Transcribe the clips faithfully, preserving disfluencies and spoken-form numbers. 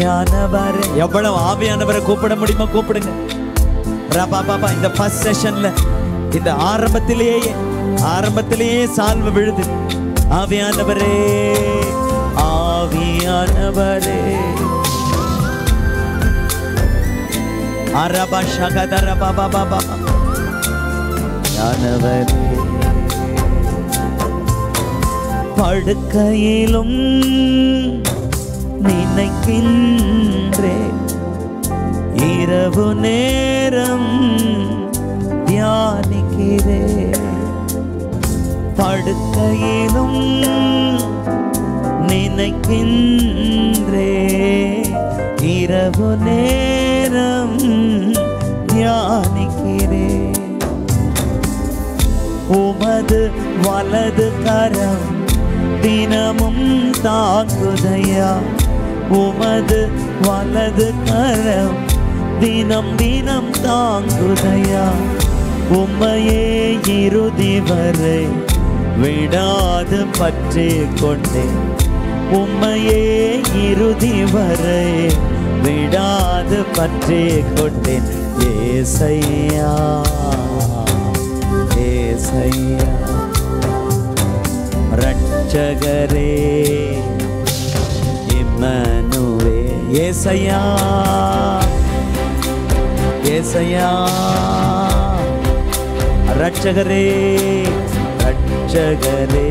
ஆவியானவர். எவ்வளவு ஆவியானவரை கூப்பிட முடியுமா கூப்பிடுங்க. ரபா பாபா இந்த ஃபர்ஸ்ட் செஷன்ல இந்த ஆரம்பத்திலேயே ஆரம்பத்திலேயே சால்வ விழுது. ஆவியானவரே ஆவியானவரே அரபா ஷகதர பாபா பாபா ஆனவரே. படுக்கையிலும் நினைக்கின்றே, இரவு நேரம் தியானிக்கிறே. படுக்கையிலும் நினைக்கின்றே, இரவு நேரம் தியானிக்கிறே. உமது வலது கரம் தினமும் தாங்குதையா, உமது வலது கரம் தினம் தினம் தாங்குதையா. உம்மையே இறுதி வரை விடாது பற்றி கொண்டேன், உம்மையே இறுதி வரை விடாது பற்றி கொண்டேன். ஏசையா ஏசையா ரட்சகரே இம்மானுவே. ஏசையா ஏசையா ரட்சகரே ரட்சகரே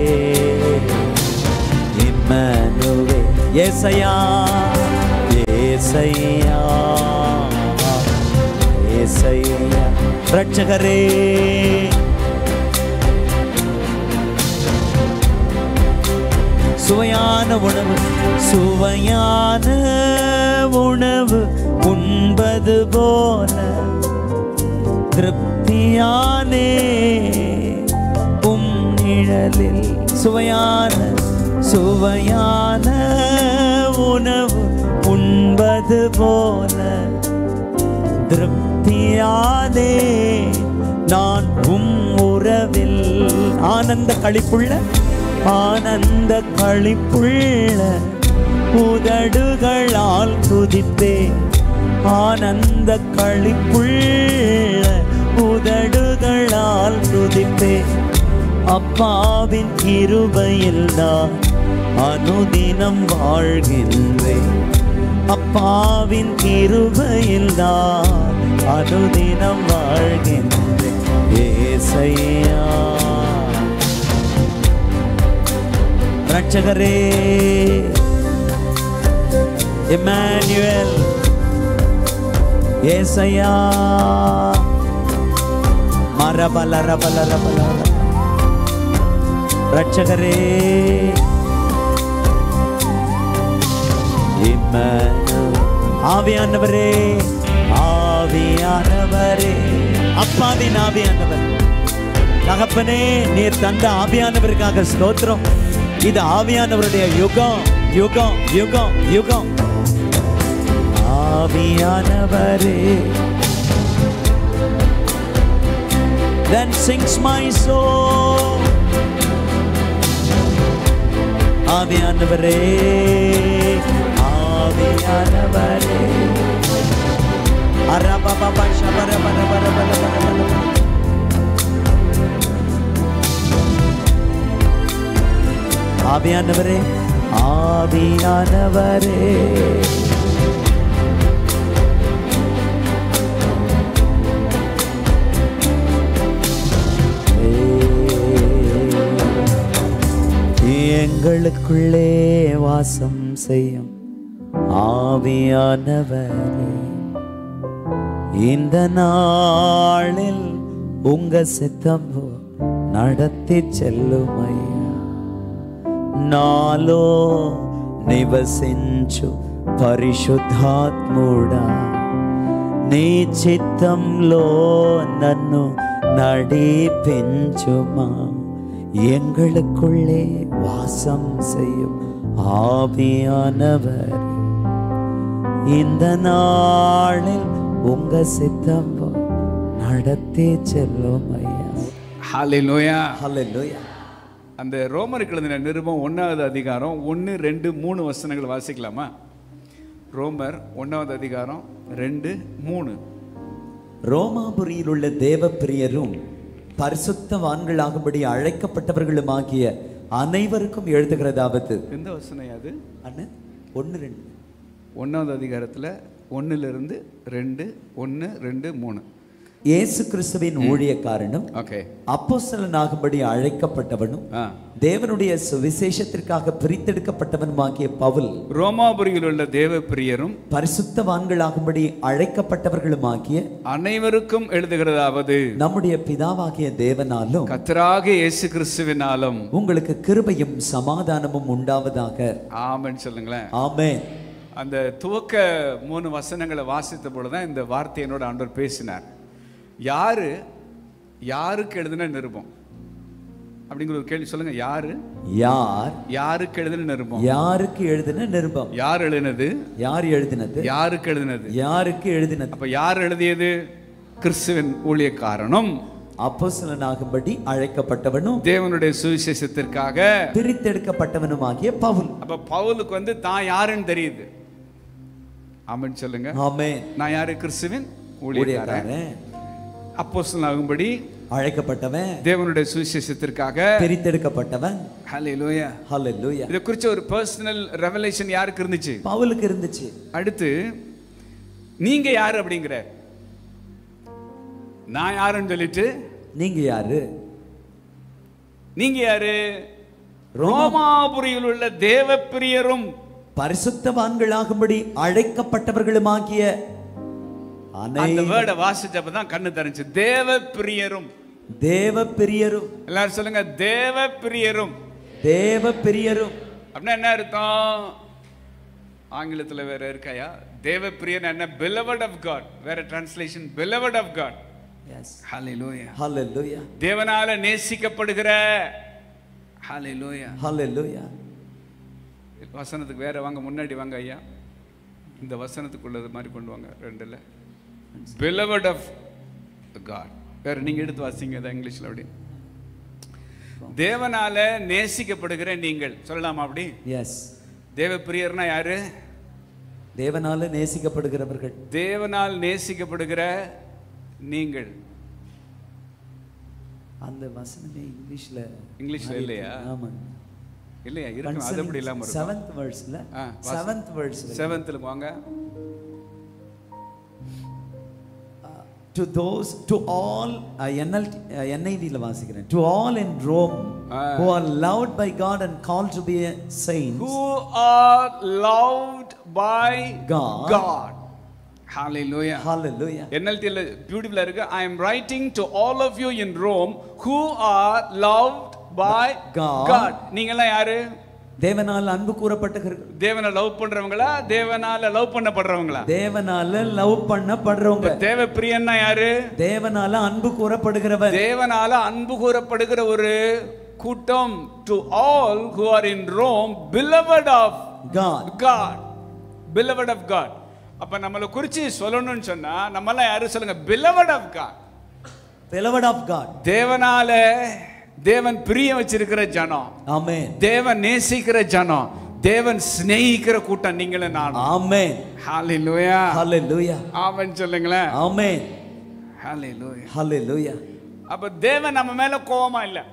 இம்மானுவே. ஏசையா ஏசையா ஏசையா ரட்சகரே. சுவையான உணவு சுவையான உணவு உண்பது போல திருப்தியானே உம் நிழலில். சுவையான சுவையான உணவு உண்பது போல திருப்தியானே நான் உம் உறவில். ஆனந்த களிப்புள்ள ஆனந்த களிப்புள்ள உதடுகளால் துதிப்பே, ஆனந்த களிப்புள்ள உதடுகளால் துதிப்பே. அப்பாவின் கிருபையில் நான் அனுதினம் வாழ்கின்றேன், அப்பாவின் கிருபையில் நான் அனுதினம் வாழ்கின்றேன். ஏசையா ரட்சகரே இம்மானுவேல். ஏசையா மரபல ரபல ரபல ரட்சகரே இம்மானுவேல். ஆவியானவரே ஆவியானவரே அப்பாவின் ஆவியானவர். தகப்பனே நீர் தந்த ஆவியானவருக்காக ஸ்தோத்திரம். இது ஆவியானவருடைய யுகம் யுகம் யுகம் யுகம். ஆவியானவரே then sings my soul. ஆவியானவரே ஆவியானவரே அரபபப ஷபரபரபரபரபரபர. ஆவியானவரே ஆவியானவரே எங்களுக்குள்ளே வாசம் செய்யும் ஆவியானவரே, இந்த நாளில் உங்க சித்தம் நடத்தி செல்லும் ஐயா. నాలో నివసించు పరిశుద్ధాత్ముడా, నీ చిత్తంలో నన్ను నడిపించుమా. எங்களுக்குள்ளே வாசம் செய்யும் ஆவியானவர், இந்த நாளில் உங்க சித்தம் நடத்தி செல்லும் ஐயா. ஹல்லேலூயா ஹல்லேலூயா. அந்த ரோமருக்கு எழுதின நிருபம் ஒன்றாவது அதிகாரம் ஒன்று ரெண்டு மூணு வசனங்கள் வாசிக்கலாமா? ரோமர் ஒன்றாவது அதிகாரம் ரெண்டு மூணு. ரோமாபுரியில் உள்ள தேவ பிரியரும் பரிசுத்தவான்களாகும்படி அழைக்கப்பட்டவர்களுமாகிய அனைவருக்கும் எழுதுகிறதாவது. எந்த வசனம் அது அண்ணன்? ஒன்று ரெண்டு. ஒன்றாவது அதிகாரத்தில் ஒன்னுலேருந்து ரெண்டு, ஒன்று ரெண்டு மூணு. இயேசு கிறிஸ்துவின் ஊழியக்காரனும் ஓகே அப்போஸ்தலனாகும்படி அழைக்கப்பட்டவனும் தேவனுடைய சுவிசேஷத்திற்காக பிரித்தெடுக்கப்பட்டவனுமாகிய பவுல், ரோமாபுரியில் உள்ள தேவ பிரியரும் பரிசுத்தவான்களாகும்படி அழைக்கப்பட்டவர்களுமாகிய அனைவருக்கும் எழுதுகிறதாவது, நம்முடைய பிதாவாகிய தேவனாலும் கர்த்தராகிய இயேசு கிறிஸ்துவினாலும் உங்களுக்கு கிருபையும் சமாதானமும் உண்டாவதாக. ஆமென் சொல்லுங்களேன். ஆமென். அந்த துவக்க மூணு வசனங்களை வாசித்த பொழுதுதான் இந்த வார்த்தையோட ஆண்டவர் பேசினார். யாரு யாருக்கு எழுதின நிருபம் அப்படிங்கிற ஒரு கேள்வி சொல்லுங்க. யாரு யார் யாருக்கு எழுதின நிருபம்? யாருக்கு எழுதின நிருபம்? யார் எழுதினது? யார் எழுதினது? யாருக்கு எழுதினது? யாருக்கு எழுதினது? அப்ப யார் எழுதியது? கிறிஸ்துவின் ஊழியக்காரனும் அப்போஸ்தலனாகும்படி அழைக்கப்பட்டவனும் தேவனுடைய சுவிசேஷத்திற்காக பிரித்தெடுக்கப்பட்டவனுமாகிய பவுல். அப்ப பவுலுக்கு வந்து தான் யாருன்னு தெரியுது. ஆமென் சொல்லுங்க. ஆமென். நான் யாரு? கிறிஸ்துவின் ஊழியக்காரன், அப்போஸ்தலனாகும்படி அழைக்கப்பட்டவன், தேவனுடைய சுவிசேஷத்திற்காக பிரித்தெடுக்கப்பட்டவன். ஹல்லேலூயா ஹல்லேலூயா. இத குறிச்ச ஒரு பர்சனல் ரெவலேஷன் யாருக்கு இருந்துச்சு? பவுலுக்கு இருந்துச்சு. அடுத்து நீங்க யாரு அப்படிங்கிற, நான் யாருன்னு சொல்லிட்டு நீங்க யாரு? நீங்க யாரு? ரோமாபுரியில் உள்ள தேவ பிரியரும் பரிசுத்தவான்களாகும்படி அழைக்கப்பட்டவர்களுமாகிய அந்த வேர்டை வாசிச்சப்பதான் கண்ணு தெரிஞ்சு. தேவ பிரியரும். தேவ பிரியரும். எல்லாரும் சொல்லுங்க. தேவ பிரியரும். தேவ பிரியரும் அப்படின்னா என்ன அர்த்தம்? ஆங்கிலத்தில் வேற இருக்காயா? தேவ பிரியன் என்ன? beloved of God. வேற translation beloved of God. Yes. ஹல்லேலூயா. ஹல்லேலூயா. தேவனால நேசிக்கப்படுகிற. ஹல்லேலூயா. ஹல்லேலூயா. வசனத்துக்கு வேற வாங்க, முன்னாடி வாங்க ஐயா. இந்த வசனத்துக்குள்ளது மாதிரி கொண்டு வாங்க. ரெண்டுல beloved of God. வேற நீங்க எடுத்து வாசிங்க இங்கிலீஷ்ல. அப்படி தேவனால நேசிக்கப்படுகிற நீங்கள் சொல்லலாமா? அப்படி எஸ். தேவ பிரியர்னா யாரு? தேவனால நேசிக்கப்படுகிறவர்கள். தேவனால் நேசிக்கப்படுகிற நீங்கள். அந்த வசனமே இங்கிலீஷ்ல இங்கிலீஷ்ல இல்லையா? ஆமா இல்லையா? இருக்கு. அது அப்படி இல்லாம இருக்கு. seventh verseல seventh verse seventhல வாங்க. to those to all N I V ல வாசிக்கிறேன். to all in Rome who are loved by God and called to be saints, who are loved by God. God. Hallelujah. Hallelujah. N L T ல பியூட்டிஃபுல்லா இருக்கு. I am writing to all of you in Rome who are loved by God. God. நீங்கலாம் யாரு? தேவனால அன்பு கூறப்பட்டவர்கள். தேவனை love பண்றவங்களா? தேவனால love பண்ணப்படுறவங்களா? தேவனால லவ் பண்ணப்படுறவங்க. தேவ பிரியன்னா யாரு? தேவனால அன்பு கூறப்படுகிறவர். தேவனால அன்பு கூறப்படுகிற ஒரு கூட்டம். to all who are in Rome, beloved of God. God. beloved of God. அப்ப நம்மள குறிச்சு சொல்லணும்னு சொன்னா நம்மலாம் யாரு சொல்லுங்க? beloved of God. beloved of God. தேவனால தேவன் பிரியம் வச்சிருக்கிற ஜனம். ஆமென். தேவன் நேசிக்கிற ஜனம். தேவன் சிநேகிக்கிற கூட்டம் நீங்களும் நானும். ஆமென். ஹல்லேலூயா. ஹல்லேலூயா. ஆமென் சொல்லுங்களேன். ஆமென். ஹல்லேலூயா. ஹல்லேலூயா. அப்ப தேவன் நம்ம மேல கோபமா இல்ல.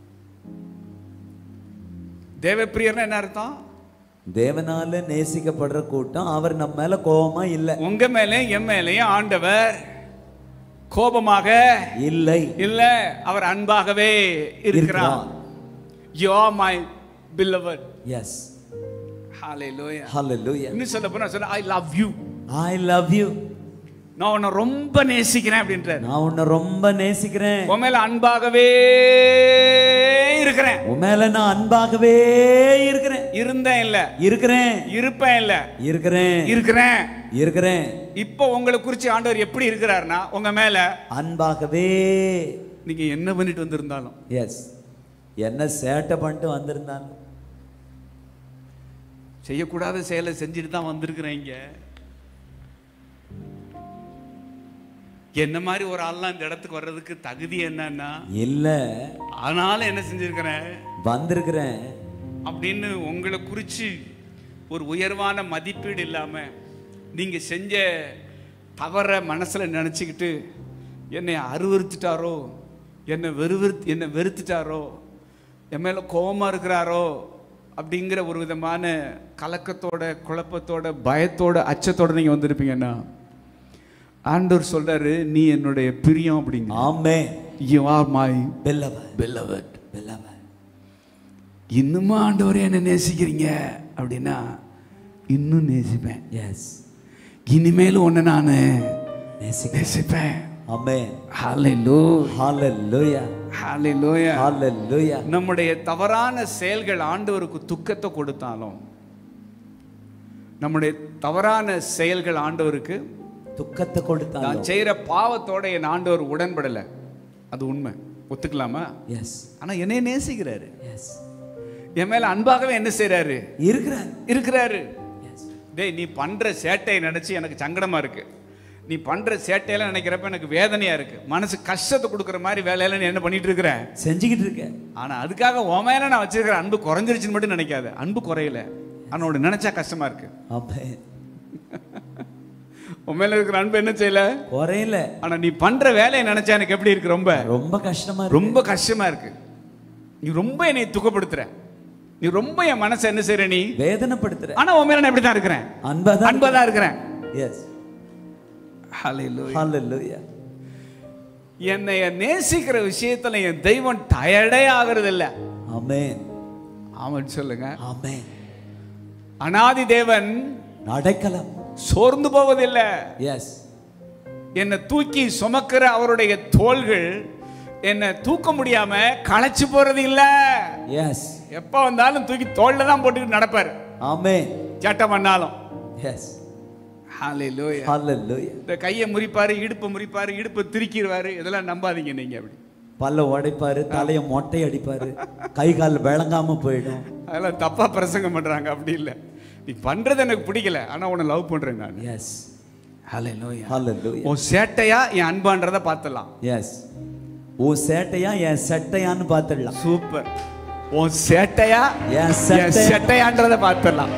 தேவ பிரியர்னா என்ன அர்த்தம்? தேவனால நேசிக்கப்படுற கூட்டம். அவர் நம்ம மேல கோபமா இல்ல. உங்க மேல என் மேலயும் ஆண்டவர் கோபமாக இல்லை. இல்ல, அவர் அன்பாகவே இருக்கிறார். You are my beloved. Yes. Hallelujah. Hallelujah. இன்னும் சொல்ல போனா சொல்ல I love you. I love you. நான் உன்னை ரொம்ப நேசிக்கிறேன் அப்படின்றார். நான் உன்னை ரொம்ப நேசிக்கிறேன். உன் மேல அன்பாகவே இருக்கிறேன். உன் மேல நான் அன்பாகவே இருக்கிறேன். இருந்தேன் இல்ல, இருக்கிறேன். இருப்பேன் இல்ல, இருக்கிறேன். இருக்கிறேன். இருக்கிறேன். இப்போ உங்களை குறித்து ஆண்டவர் எப்படி இருக்கிறார்னா உங்க மேல அன்பாகவே. நீங்க என்ன பண்ணிட்டு வந்திருந்தாலும், எஸ், என்ன சேட்டை பண்ணிட்டு வந்திருந்தாலும், செய்யக்கூடாத செயலை செஞ்சுட்டு தான் வந்திருக்கிறீங்க. என்ன மாதிரி ஒரு ஆள்லாம் இந்த இடத்துக்கு வர்றதுக்கு தகுதி என்னன்னா இல்ல, ஆனாலும் என்ன செஞ்சிருக்கிறேன், வந்திருக்கிறேன் அப்படின்னு உங்களை குறிச்சு ஒரு உயர்வான மதிப்பீடு இல்லாம நீங்க செஞ்ச தவற மனசுல நினைச்சுக்கிட்டு என்னை அருவருத்துட்டாரோ, என்னை வெறுவிருத்து என்னை வெறுத்துட்டாரோ, என் மேல கோபமா இருக்கிறாரோ அப்படிங்கிற ஒரு விதமான கலக்கத்தோட, குழப்பத்தோட, பயத்தோட, அச்சத்தோட நீங்க வந்திருப்பீங்கன்னா ஆண்டவர் சொல்றாரு, நீ என்னுடைய பிரியம் அப்படிங்க. ஆமென். You are my beloved. beloved. beloved. இன்னுமா ஆண்டவரே என்ன நேசிக்கிறீங்க அப்படின்னா, இன்னும் நேசிப்பேன். எஸ். இனிமேலும் ஒன்று நான் நேசிப்பேன். ஆமென். ஹல்லேலூயா. ஹல்லேலூயா. ஹல்லேலூயா. ஹல்லேலூயா. நம்முடைய தவறான செயல்கள் ஆண்டவருக்கு துக்கத்தை கொடுத்தாலும், நம்முடைய தவறான செயல்கள் ஆண்டவருக்கு துக்கத்தை கொடுத்தாலும், நான் செய்யற பாவத்தோட என் ஆண்டவர் உடன்படலை, அது உண்மை, ஒத்துக்கலாமா? எஸ். ஆனா என்னை நேசிக்கிறாரு. எஸ். என் மேல அன்பாகவே என்ன செய்யறாரு? இருக்கிறார். இருக்கிறாரு. டேய், நீ பண்ற சேட்டையை நினைச்சு எனக்கு சங்கடமா இருக்கு, நீ பண்ற சேட்டையெல்லாம் நினைக்கிறப்ப எனக்கு வேதனையா இருக்கு, மனசு கஷ்டத்தை கொடுக்குற மாதிரி வேலையெல்லாம் நீ என்ன பண்ணிட்டு இருக்கிற? செஞ்சுக்கிட்டு இருக்க. ஆனா அதுக்காக உன் மேல நான் வச்சிருக்கிற அன்பு குறைஞ்சிருச்சுன்னு மட்டும் நினைக்காத. அன்பு குறையல, ஆனா உன்னை நினைச்சா கஷ்டமா இருக்கு. உன் மேல இருக்கிற அன்பு என்ன செய்யல? குறையல. ஆனா நீ பண்ற வேலையை நினைச்சா எனக்கு எப்படி இருக்கு? ரொம்ப ரொம்ப கஷ்டமா, ரொம்ப கஷ்டமா இருக்கு. நீ ரொம்ப என்னை துக்கப்படுத்துற, நீ ரொம்ப என் மனசை என்ன செய்யற? நீ வேதனைப்படுத்துற. ஆனா உன் மேல நான் எப்படி தான் இருக்கிறேன்? அன்பா தான் அன்பா தான் இருக்கிறேன். எஸ். ஹல்லேலூயா. ஹல்லேலூயா. என்னை நேசிக்கிற விஷயத்துல என் தெய்வம் டயர்டே ஆகிறது இல்ல. ஆமென். ஆமென் சொல்லுங்க. ஆமென். அநாதி தேவன் அடைக்கலம், சோர்ந்து போவதில்லை. எஸ். என்னை தூக்கி சுமக்கிற அவருடைய தோள்கள் என்ன தூக்க முடியாம களைச்சு போறது இல்ல. எஸ். எப்ப வந்தாலும் தூக்கி தோள்ல தான் போட்டுக்கிட்டு நடப்பாரு. ஆமென். சட்டம் பண்ணாலும். எஸ். ஹல்லேலூயா. ஹல்லேலூயா. இந்த கையை முறிப்பாரு, இடுப்பை முறிப்பாரு, இடுப்பை திருக்கிடுவாரு, இதெல்லாம் நம்பாதீங்க நீங்க. அப்படி பல்ல உடைப்பாரு, தலையை மொட்டை அடிப்பாரு, கை கால் விளங்காம போயிடும். அதெல்லாம் தப்பா பிரசங்கம் பண்றாங்க. அப்படி இல்லை, நீ பண்றது எனக்கு பிடிக்கல, ஆனா உன்னை லவ் பண்றேன் நான். எஸ். ஹல்லேலூயா. ஹல்லேலூயா. உன் சேட்டையா என் அன்பான்றத பார்த்தலாம். எஸ். உன் சேட்டையா என் சட்டையான்னு பார்த்துடலாம். சூப்பர். உன் சேட்டையா என் சட்டையான்றத பார்த்துடலாம்.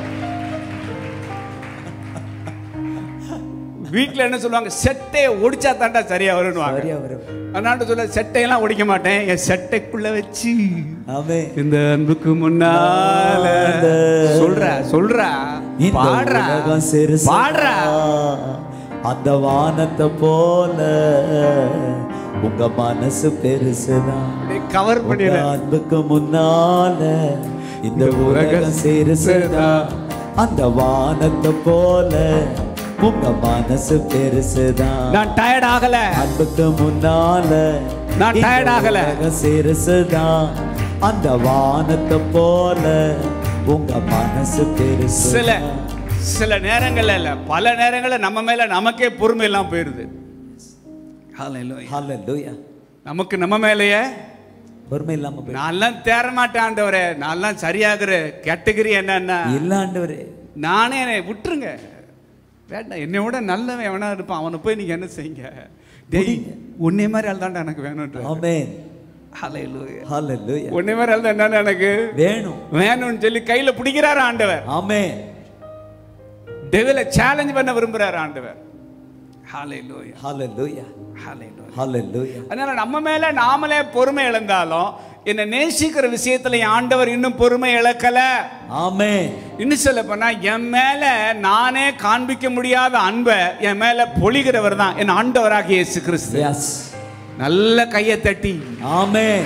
வீட்டில் என்ன சொல்லுவாங்க? செட்டையை ஒடிச்சா தாண்டா சரியா வருவாங்க. அதனால சொல்ல, செட்டையெல்லாம் ஒடிக்க மாட்டேன், என் செட்டைக்குள்ள வச்சு இந்த அன்புக்கு முன்னால சொல்ற சொல்ற பாடுற பாடுற அந்த வானத்தை போல உங்க மனசு பெருசுதான். கவர் பண்ணிடுற அன்புக்கு முன்னால இந்த உலகம் சிறுசுதான். அந்த வானத்தை போல உங்க மனசு பெருசுதான். நான் டயர்ட் ஆகல. அன்புக்கு முன்னால நான் டயர்ட் ஆகல. சிறுசுதான். அந்த வானத்தை போல உங்க மனசு பெருசு. சில சில நேரங்கள்ல இல்ல, பல நேரங்கள்ல நம்ம மேல நமக்கே பொறுமை எல்லாம் போயிருது. ஹல்லேலூயா. ஹல்லேலூயா. நமக்கு நம்ம மேலேயே பொறுமை இல்லாம போய், நான்லாம் தேர மாட்டேன் ஆண்டவரே, நான்லாம் சரியாகிற கேட்டகரி என்னன்னா இல்ல ஆண்டவரே, நானே என்னை விட்டுருங்க, வேண்டாம், என்னை விட நல்லவன் எவனா இருப்பான், அவனை போய் நீங்க என்ன செய்யுங்க. டேய், உன்னை மாதிரி ஆள் தான்டா எனக்கு வேணும்ன்ற. ஆமென். ஹல்லேலூயா. ஹல்லேலூயா. உன்னை மாதிரி ஆள் தான் என்னன்னா எனக்கு வேணும் வேணும்னு சொல்லி கையில பிடிக்கிறாரு ஆண்டவர். ஆமென். டெவிலை சேலஞ்ச் பண்ண விரும்புறாரு ஆண்டவர். ஹல்லேலூயா. ஹல்லேலூயா. ஹல்லேலூயா. ஹல்லேலூயா. அதனால நம்ம மேல நாமளே பொறுமை இழந்தாலும், என்ன நேசிக்கிற விஷயத்துல ஆண்டவர் இன்னும் பொறுமை இழக்கல. ஆமென். இன்னும் சொல்ல போனா, என் மேல நானே காண்பிக்க முடியாத அன்பை என் மேல பொழிகிறவர் தான் என் ஆண்டவராகிய இயேசு கிறிஸ்து. எஸ். நல்ல கையை தட்டி ஆமென்.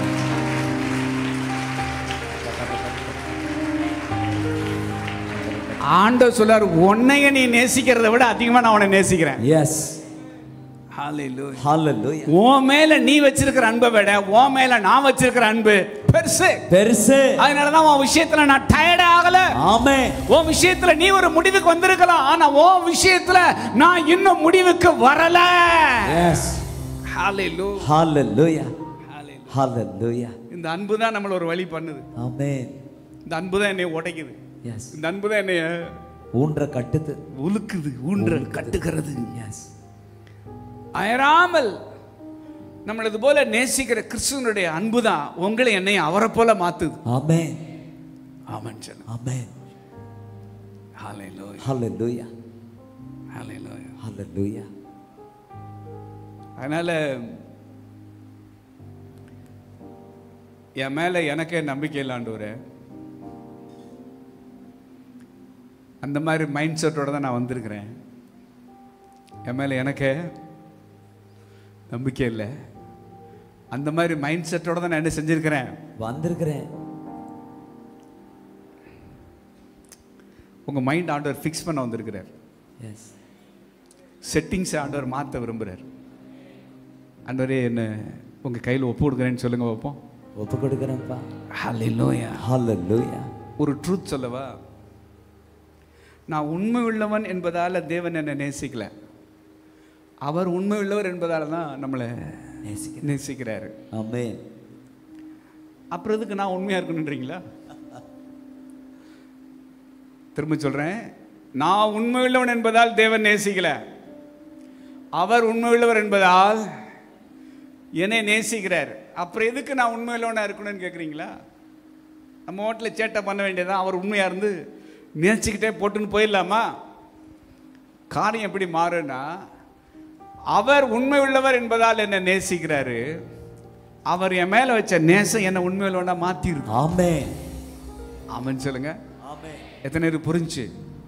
ஆண்டவர் சொல்றார், உன்னைய நீ நேசிக்கிறத விட அதிகமா நான் உன்னை நேசிக்கிறேன். எஸ். ஹல்லேலூயா. ஹல்லேலூயா. உன் மேல நீ வச்சிருக்கிற அன்பை விட உன் மேல நான் வச்சிருக்கிற அன்பு பெருசு பெருசு. அதனால தான் உன் விஷயத்துல நான் டயர்ட் ஆகல. ஆமென். உன் விஷயத்துல நீ ஒரு முடிவுக்கு வந்திருக்கலாம், ஆனா உன் விஷயத்துல நான் இன்னும் முடிவுக்கு வரல. எஸ். ஹல்லேலூயா. ஹல்லேலூயா. ஹல்லேலூயா. இந்த அன்பு தான் நம்மள ஒரு வழி பண்ணுது. ஆமென். இந்த அன்பு தான் என்னை உடைக்குது. எஸ். இந்த அன்பு தான் என்னை ஊன்ற கட்டுது, உலுக்குது, ஊன்ற கட்டுகிறது. எஸ். அயராமல் நம்மளது போல நேசிக்கிற கிறிஸ்துவனுடைய அன்பு தான் உங்களை என்னை அவரை போல மாத்துது. ஆமென். ஆமென் சொல்லுங்க. ஆமென். ஹல்லேலூயா. ஹல்லேலூயா. ஹalleluya. ஹalleluya. அதனால என் மேல எனக்கே நம்பிக்கை இல்லை ஆண்டவரே. அந்த மாதிரி மைண்ட் செட்டோட தான் நான் வந்திருக்கிறேன். என் மேல எனக்கே நம்பிக்கை இல்லை. அந்த மாதிரி மைண்ட் செட்டோட தான் நான் என்ன செஞ்சிருக்கிறேன், வந்திருக்கிறேன். உங்க மைண்ட் ஆண்டவர் ஃபிக்ஸ் பண்ண வந்திருக்கிறார். எஸ். செட்டிங்ஸ் ஆண்டவர் மாற்ற விரும்புகிறார். ஆண்டவரே என்ன உங்க கையில் ஒப்பு கொடுக்குறேன்னு சொல்லுங்க வைப்போம். ஒப்பு கொடுக்குறேன்ப்பா. ஹalleluya. ஹalleluya. ஒரு ட்ரூத் சொல்லவா, நான் உண்மை உள்ளவன் என்பதால் தேவன் என்னை நேசிக்கல, அவர் உண்மை உள்ளவர் என்பதால் தான் நம்மளை நேசிக்கிறாரு. ஆமென். அப்புறம் எதுக்கு நான் உண்மையா இருக்கணுன்றீங்களா? திரும்ப சொல்றேன், நான் உண்மை உள்ளவன் என்பதால் தேவன் நேசிக்கல, அவர் உண்மை உள்ளவர் என்பதால் என்னை நேசிக்கிறார். அப்புறம் எதுக்கு நான் உண்மை உள்ளவனா இருக்கணும்னு கேட்குறீங்களா? நம்ம ஹோட்டலில் சேட்டை பண்ண வேண்டியதான், அவர் உண்மையா இருந்து நேசிக்கிட்டே போட்டுன்னு போயிடலாமா? காரியம் எப்படி மாறுனா, அவர் உண்மை உள்ளவர் என்பதால் என்னை நேசிக்கிறாரு, அவர் என் மேல வச்ச நேசம் என்ன உண்மை உள்ளவனா மாத்திருக்கு. ஆமென். ஆமென் சொல்லுங்க. ஆமென். எத்தனை பேர் புரிஞ்சு?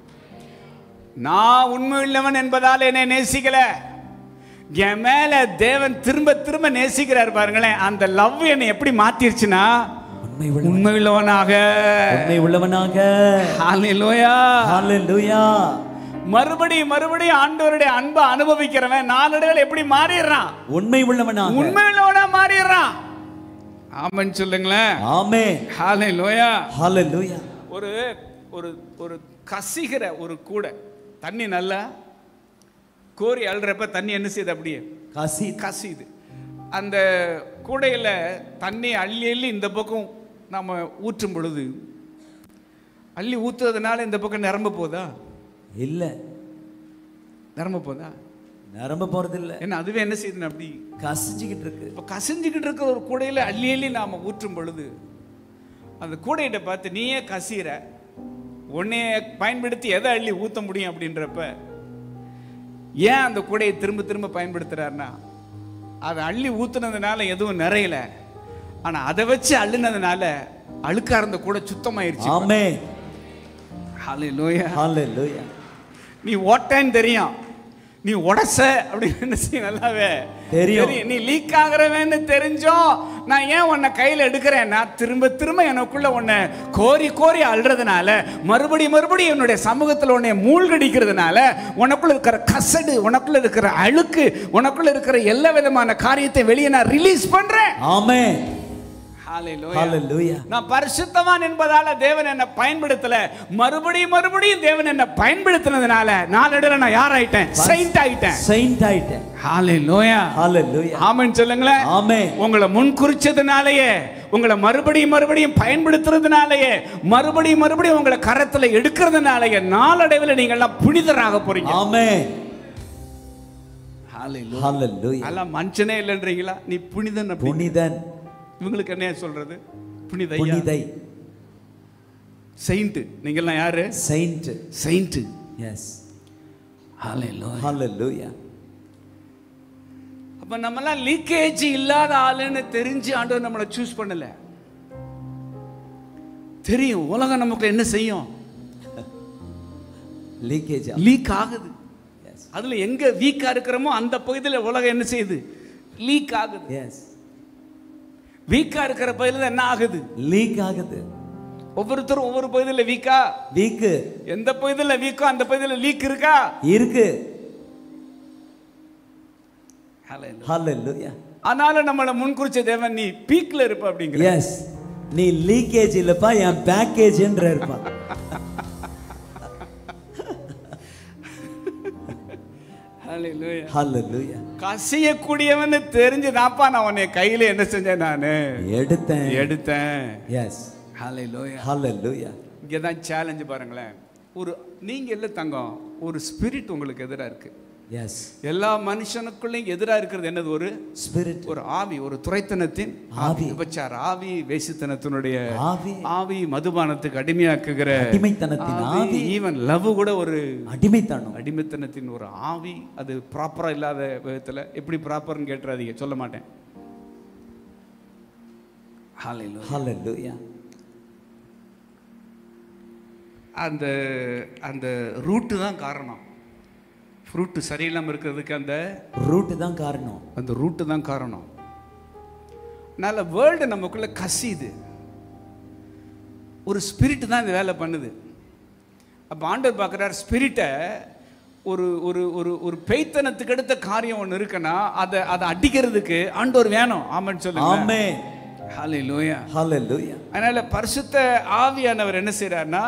நான் உண்மை உள்ளவன் என்பதால் என்னை நேசிக்கல, என் மேல தேவன் திரும்ப திரும்ப நேசிக்கிறார் பாருங்களேன். அந்த லவ் என்னை எப்படி மாத்திருச்சுன்னா, உண்மை உள்ளவனாக உண்மை உள்ளவனாக. ஹalleluya. ஹalleluya. மறுபடியும் மறுபடியும் ஆண்டவருடைய அன்பை அனுபவிக்கிறவன் நாளடைவில் எப்படி மாறிடுறான்? உண்மை உள்ளவனாக. உண்மை உள்ளவனா மாறிடுறான். ஆமென் சொல்லுங்களேன். ஆமென். ஹalleluya. ஹalleluya. ஒரு ஒரு ஒரு கசிகிற ஒரு கூடை தண்ணி நல்லா கோரி அழுறப்ப தண்ணி என்ன செய்யுது, அப்படியே கசி கசியுது. அந்த கூடையில் தண்ணி அள்ளி அள்ளி இந்த பக்கம் நம்ம ஊற்றும் பொழுது, அள்ளி ஊற்றுறதுனால இந்த பக்கம் நிரம்ப போதா? இல்ல, நிரம்ப போதா? நிரம்ப போறது இல்ல. ஏன்னா அதுவே என்ன செய்யுதுன்னு அப்படி கசிஞ்சுக்கிட்டு இருக்கு. இப்போ கசிஞ்சுக்கிட்டு இருக்கிற ஒரு கூடையில் அள்ளி அள்ளி நாம் ஊற்றும் பொழுது, அந்த கூடையிட்ட பார்த்து நீயே கசிகிற, உன்னைய பயன்படுத்தி எதை அள்ளி ஊற்ற முடியும் அப்படின்றப்ப, ஏன் அந்த கூடையை திரும்ப திரும்ப பயன்படுத்துறாருன்னா, அதை அள்ளி ஊத்துனதுனால எதுவும் நிறையல, ஆனா அதை வச்சு அள்ளுனதுனால அழுக்கா இருந்த கூட சுத்தமாயிருச்சு. ஆமென். ஹalleluya. ஹalleluya. நீ ஓட்டேன்னு தெரியும், நீ உடச அப்படின்னு நல்லாவே தெரியும். நீ லீக் ஆகிறவன்னு தெரிஞ்சோம், நான் ஏன் உன்னை கையில் எடுக்கிறேன்னா, திரும்ப திரும்ப எனக்குள்ள உன்னை கோரி கோரி அழுறதுனால, மறுபடியும் மறுபடியும் என்னுடைய சமூகத்தில் உன்னை மூழ்கடிக்கிறதுனால, உனக்குள்ள இருக்கிற கசடு, உனக்குள்ள இருக்கிற அழுக்கு, உனக்குள்ள இருக்கிற எல்லா விதமான காரியத்தை வெளியே நான் ரிலீஸ் பண்றேன். ஆமென். ஹalleluya. ஹalleluya. நான் பரிசுத்தவான் என்பதால தேவன் என்னை பயன்படுத்தல, மறுபடியும் மறுபடியும் தேவன் என்னை பயன்படுத்தினதுனால நாளடைவில் நான் யார் ஆயிட்டேன்? செயின்ட் ஆயிட்டேன். செயின்ட் ஆயிட்டேன். ஹalleluya. ஹalleluya. ஆமென் சொல்லுங்களேன். ஆமென். உங்களை முன் குறிச்சதுனாலயே, உங்களை மறுபடியும் மறுபடியும் பயன்படுத்துறதுனாலயே, மறுபடியும் மறுபடியும் உங்களை கரத்துல எடுக்கிறதுனாலயே நாளடைவில் நீங்க எல்லாம் புனிதராக போறீங்க. ஆமென். ஹalleluya. ஹalleluya. அல்ல மனுஷனே இல்லன்றீங்களா? நீ புனிதன். புனிதன். இவங்களுக்கு என்ன சொல்றது? புனிதை. புனிதை. செயின்ட். நீங்க எல்லாம் யாரு? செயின்ட். செயின்ட். எஸ். ஹalleluya. ஹalleluya. அப்ப நம்ம எல்லாம் லீக்கேஜ் இல்லாத ஆளுன்னு தெரிஞ்சு ஆண்டவர் நம்மளை சூஸ் பண்ணல. தெரியும் உலகம் நமக்கு என்ன செய்யும்? லீக்கேஜ் லீக் ஆகுது. அதுல எங்க வீக்கா இருக்கிறோமோ அந்த பகுதியில் உலகம் என்ன செய்யுது? லீக் ஆகுது. எஸ். வீக்கா இருக்கிற பகுதியில் என்ன ஆகுது? லீக் ஆகுது. ஒவ்வொருத்தரும் ஒவ்வொரு பகுதியில் வீக்கா? வீக். எந்த பகுதியில் வீக்கோ அந்த பகுதியில் லீக் இருக்கா? இருக்கு. ஹalleluya. ஆனாலும் நம்மள முன்குறிச்ச தேவன் நீ பீக்ல இருப்ப அப்படிங்கிற. எஸ். நீ லீக்கேஜ் இல்லப்பா, என் பேக்கேஜ்ன்ற இருப்பா. ஹalleluya. ஹalleluya. கசியக்கூடியவன்னு தெரிஞ்சுதான்ப்பா நான் உன்னை கையில என்ன செஞ்சேன்? நானு எடுத்தேன். எடுத்தேன். எஸ். ஹalleluya. ஹalleluya. இங்க தான் சேலஞ்ச் பாருங்களேன். ஒரு நீங்க இல்ல தங்கம், ஒரு ஸ்பிரிட் உங்களுக்கு எதிரா இருக்கு. எஸ். எல்லா மனுஷனுக்குள்ளேயும் எதிரா இருக்கிறது என்னது? ஒரு ஸ்பிரிட், ஒரு ஆவி, ஒரு துரைத்தனத்தின் ஆவி, விபச்சார ஆவி, வேசித்தனத்தினுடைய ஆவி, ஆவி, மதுபானத்துக்கு அடிமையாக்குகிற அடிமைத்தனத்தின் ஆவி, ஈவன் லவ் கூட ஒரு அடிமைத்தனம், அடிமைத்தனத்தின் ஒரு ஆவி. அது ப்ராப்பரா இல்லாத விதத்துல. எப்படி ப்ராப்பர்னு கேட்டுறாதீங்க, சொல்ல மாட்டேன். ஹல்லேலூயா, ஹல்லேலூயா. அந்த அந்த ரூட்டு தான் காரணம். ஃப்ரூட்டு சரியில்லாமல் இருக்கிறதுக்கு அந்த ரூட்டு தான் காரணம். அந்த ரூட்டு தான் காரணம். அதனால வேர்ல்டு நமக்குள்ள கசியுது. ஒரு ஸ்பிரிட் தான் இந்த வேலை பண்ணுது. அப்போ ஆண்டவர் பார்க்குறார், ஸ்பிரிட்டை ஒரு ஒரு ஒரு ஒரு பெய்த்தனத்துக்கு எடுத்த காரியம் ஒன்று இருக்குன்னா அதை அதை அடிக்கிறதுக்கு ஆண்டவர் வேணும். ஆமென் சொல்லுங்க. ஆமென். ஹல்லேலூயா, ஹல்லேலூயா. அதனால பரிசுத்த ஆவியானவர் என்ன செய்றார்னா,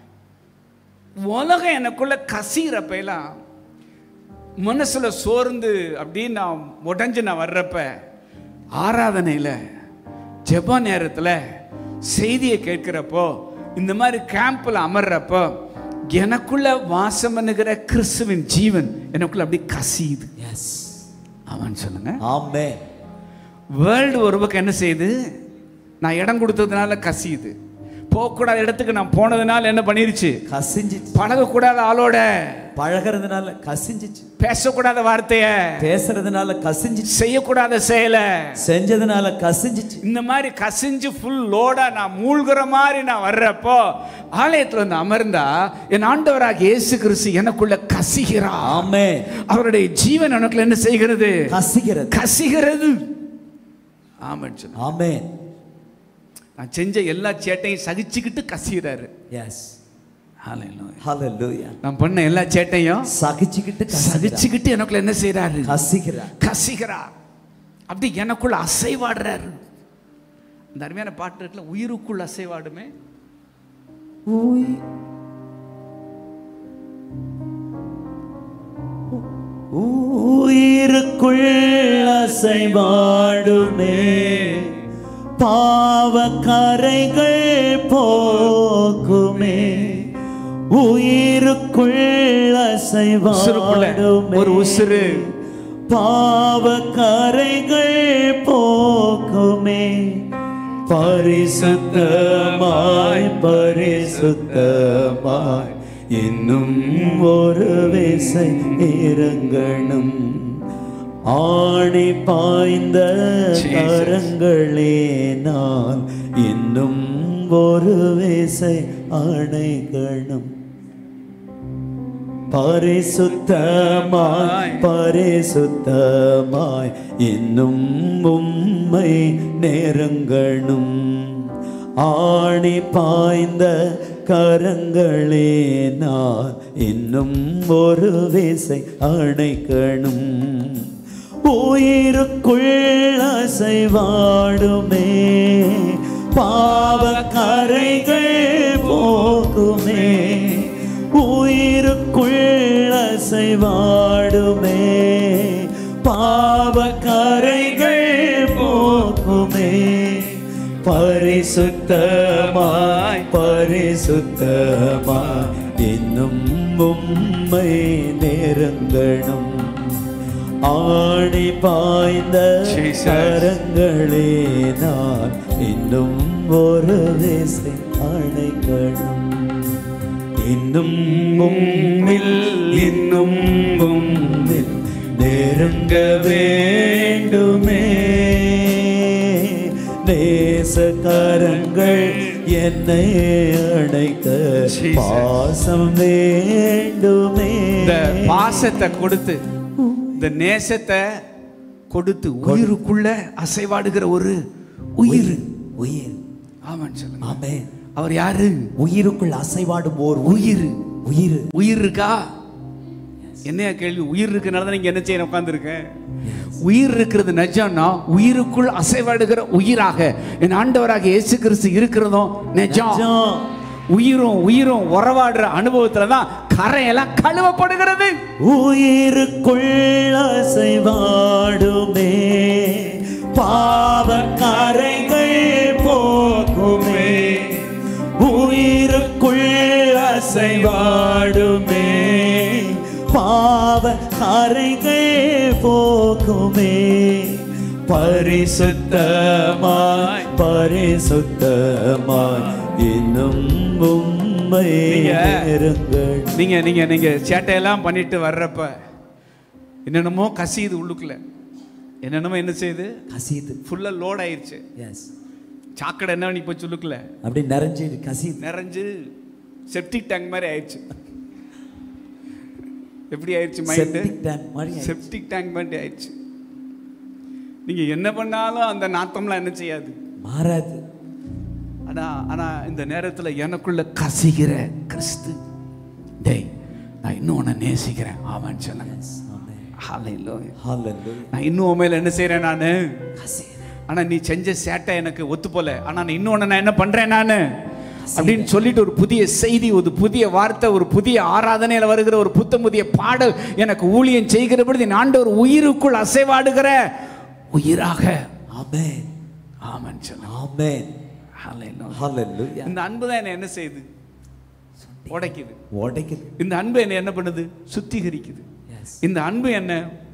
உலகம் எனக்குள்ள கசிறப்பெல்லாம் மனசுல சோர்ந்து அப்படின்னு நான் உடஞ்சு நான் வர்றப்ப, ஆராதனையில ஜெப நேரத்துல செய்தியை கேட்கிறப்போ, இந்த மாதிரி கேம்ப்ல அமர்றப்போ எனக்குள்ள வாசம் பண்ணுகிற கிறிஸ்துவின் ஜீவன் எனக்குள்ள அப்படி கசியுது. எஸ். ஆமென் சொல்லுங்க. ஆமென். வேர்ல்டு ஒரு பக்கம் என்ன செய்யுது? நான் இடம் கொடுத்ததுனால கசியுது. போகக்கூடாத இடத்துக்கு நான் போனதுனால என்ன பண்ணிருச்சு? கசிஞ்சிச்சு. பழகக்கூடாத ஆளோட பழகிறதுனால கசிஞ்சிச்சு. பேசக்கூடாத வார்த்தைய பேசுறதுனால கசிஞ்சிச்சு. செய்யக்கூடாத செயலை செஞ்சதுனால கசிஞ்சிச்சு. இந்த மாதிரி கசிஞ்சு ஃபுல் லோடா நான் மூழ்கிற மாதிரி நான் வர்றப்போ ஆலயத்தில் வந்து அமர்ந்தா என் ஆண்டவராகிய இயேசு கிறிஸ்து எனக்குள்ள கசிகிறார். ஆமென். அவருடைய ஜீவன் எனக்குள்ள என்ன செய்கிறது? கசிகிறது. கசிகிறது. ஆமென். ஆமென். நான் செஞ்ச எல்லா சேட்டையும் சகிச்சுக்கிட்டு கசிகிறாரு. எஸ். ஹல்லேலூயா, ஹல்லேலூயா. நான் பண்ண எல்லா சேட்டையும் சகிச்சுக்கிட்டு சகிச்சுக்கிட்டு எனக்குள்ள என்ன செய்றாரு? கசிகிறார். கசிகிறார். அப்படி எனக்குள்ள அசைவாடுறாரு. இந்த அருமையான பாட்டு இருக்குல்ல, உயிருக்குள் அசைவாடுமே. உயிருக்குள் அசைவாடுமே, பாவக்கரைகள் போக்குமே. உயிருக்குள் அசைவாடுமே, ஒரு உசுரு, பாவக்கரைகள் போக்குமே. பரிசுத்தமாய் பரிசுத்தமாய் இன்னும் ஒரு விசை இறங்கணும். ஆணி பாய்ந்த கரங்களே நான் இன்னும் ஒரு விசை அணைக்கணும். பரிசுத்தமாய் பரிசுத்தமாய் இன்னும் உம்மை நெருங்கணும். ஆணி பாய்ந்த கரங்களே நான் இன்னும் ஒரு விசை அணைக்கணும். உயிருக்குள் அசைவாடுமே, பாவக்கரைகள் போக்குமே. உயிருக்குள் அசைவாடுமே, பாவக்கரைகள் போக்குமே. பரிசுத்தமாய் பரிசுத்தமாய் இன்னும் உம்மை நெருங்கணும். ஆணி பாய்ந்த கரங்களே நான் இன்னும் ஒரு விசை அணைக்கணும். இன்னும் உம்மில் இன்னும் உம்மில் நெருங்க வேண்டுமே. நேசக்கரங்கள் என்னை அணைக்க பாசம் வேண்டுமே. இந்த பாசத்தை கொடுத்து, இந்த நேசத்தை கொடுத்து உயிருக்குள்ள அசைவாடுகிற ஒரு உயிர். உயிர். ஆமென் சொல்லுங்க. ஆமென். அவர் யாரு? உயிருக்குள் அசைவாடும் ஓர் உயிர். உயிர். உயிர் இருக்கா? என்னையா கேள்வி? உயிர் இருக்கனால தான் நீங்க என்ன செய்ய உட்கார்ந்துருக்கேன். உயிர் இருக்கிறது நிஜம்னா உயிருக்குள் அசைவாடுகிற உயிராக என் ஆண்டவராக இயேசு கிறிஸ்து இருக்கிறதும் நிஜம். உயிரும் உயிரும் உறவாடுற அனுபவத்துல தான் கரையெல்லாம் கழுவப்படுகிறது. உயிருக்குள் அசைவாடுமே, பாவக்கரைகள் போக்குமே. உயிருக்குள் அசைவாடுமே, பாவ கரைகள் போக்குமே. பரிசுத்தமாய் பரிசுத்தமாய் இன்னும் உம்மை நெருங்கள். நீங்க நீங்க நீங்க சேட்டையெல்லாம் பண்ணிட்டு வர்றப்ப என்னென்னமோ கசியுது உள்ளுக்குள்ள. என்னென்னமோ என்ன செய்யுது? கசியுது. ஃபுல்லா லோட் ஆயிடுச்சு. எஸ். சாக்கடை என்ன பண்ணி போச்சு உள்ளுக்குள்ள? அப்படி நிறைஞ்சு கசியுது. நிறைஞ்சு செப்டிக் டேங்க் மாதிரி ஆயிடுச்சு. எப்படி ஆயிடுச்சு? மைண்ட் செப்டிக் டேங்க் மாதிரி ஆயிடுச்சு. நீங்க என்ன பண்ணாலும் அந்த நாத்தம்லாம் என்ன செய்யாது? மாறாது. ஆனா ஆனா இந்த நேரத்துல எனக்குள்ள கசிகிற கிறிஸ்து, டேய் நான் இன்னும் உன்னை நேசிக்கிறேன் ஆமான்னு சொன்னாங்க. நான் இன்னும் உன் மேல என்ன செய்யறேன் நானு? ஆனா நீ செஞ்ச சேட்டை எனக்கு ஒத்து போல, ஆனா நான் இன்னும் நான் என்ன பண்றேன் நானு அப்படின்னு சொல்லிட்டு ஒரு புதிய செய்தி, ஒரு புதிய வார்த்தை, ஒரு புதிய ஆராதனையில வருகிற ஒரு புத்த புதிய பாடல் எனக்கு ஊழியம் செய்கிற பொழுது நான் ஒரு உயிருக்குள் அசைவாடுகிற உயிராக. ஆமென் ஆமென் சொல்லுங்க. ஆமென் ஹல்லேலூயா. இந்த அன்பு தான் என்ன செய்யுது? உடைக்குது. உடைக்குது. இந்த அன்பு என்ன என்ன பண்ணுது? சுத்திகரிக்குது. இந்த அன்பு என்ன?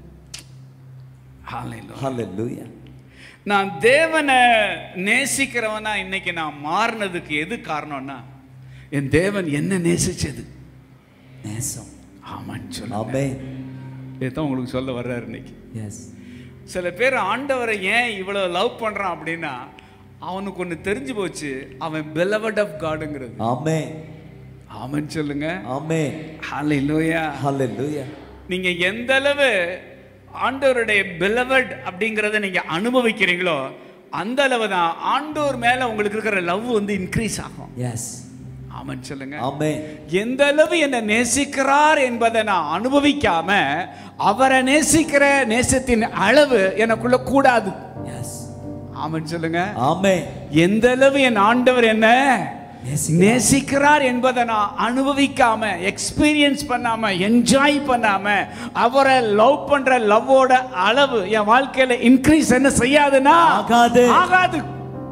ஹல்லேலூயா. நான் தேவனை நேசிக்கிறவனா இன்னைக்கு நான் மாறினதுக்கு எது காரணம்னா, என் தேவன் என்ன நேசிச்சது. நேசம். ஆமான்னு சொல்லுங்க. இதுதான் உங்களுக்கு சொல்ல வர்றாரு இன்னைக்கு. எஸ். சில பேர் ஆண்டவரை ஏன் இவ்வளவு லவ் பண்றான் அப்படின்னா, அவனுக்கு ஒன்று தெரிஞ்சு போச்சு, அவன் beloved of Godங்கிறது. ஆமென் ஆமென் சொல்லுங்க. ஆமென் ஹல்லேலூயா ஹல்லேலூயா. நீங்க எந்த அளவு ஆண்டவருடைய beloved அப்படிங்கறத நீங்க அனுபவிக்கிறீங்களோ அந்த அளவு தான் ஆண்டவர் மேல உங்களுக்கு இருக்கிற லவ் வந்து இன்க்ரீஸ் ஆகும். எஸ் ஆமென் சொல்லுங்க. ஆமென். எந்த அளவு என்ன நேசிக்கிறார் என்பதை நான் அனுபவிக்காம அவரை நேசிக்கிற நேசத்தின் அளவு எனக்குள்ள கூடாது. எஸ் ஆமென் சொல்லுங்க. ஆமென். எந்த அளவு என் ஆண்டவர் என்ன நேசிக்கிறார் என்பதை நான் அனுபவிக்காம, எக்ஸ்பீரியன்ஸ் பண்ணாம, என்ஜாய் பண்ணாம அவரை லவ் பண்ற லவ்வோட அளவு என் வாழ்க்கையில இன்க்ரீஸ் என்ன செய்யாதுன்னா ஆகாது. ஆகாது.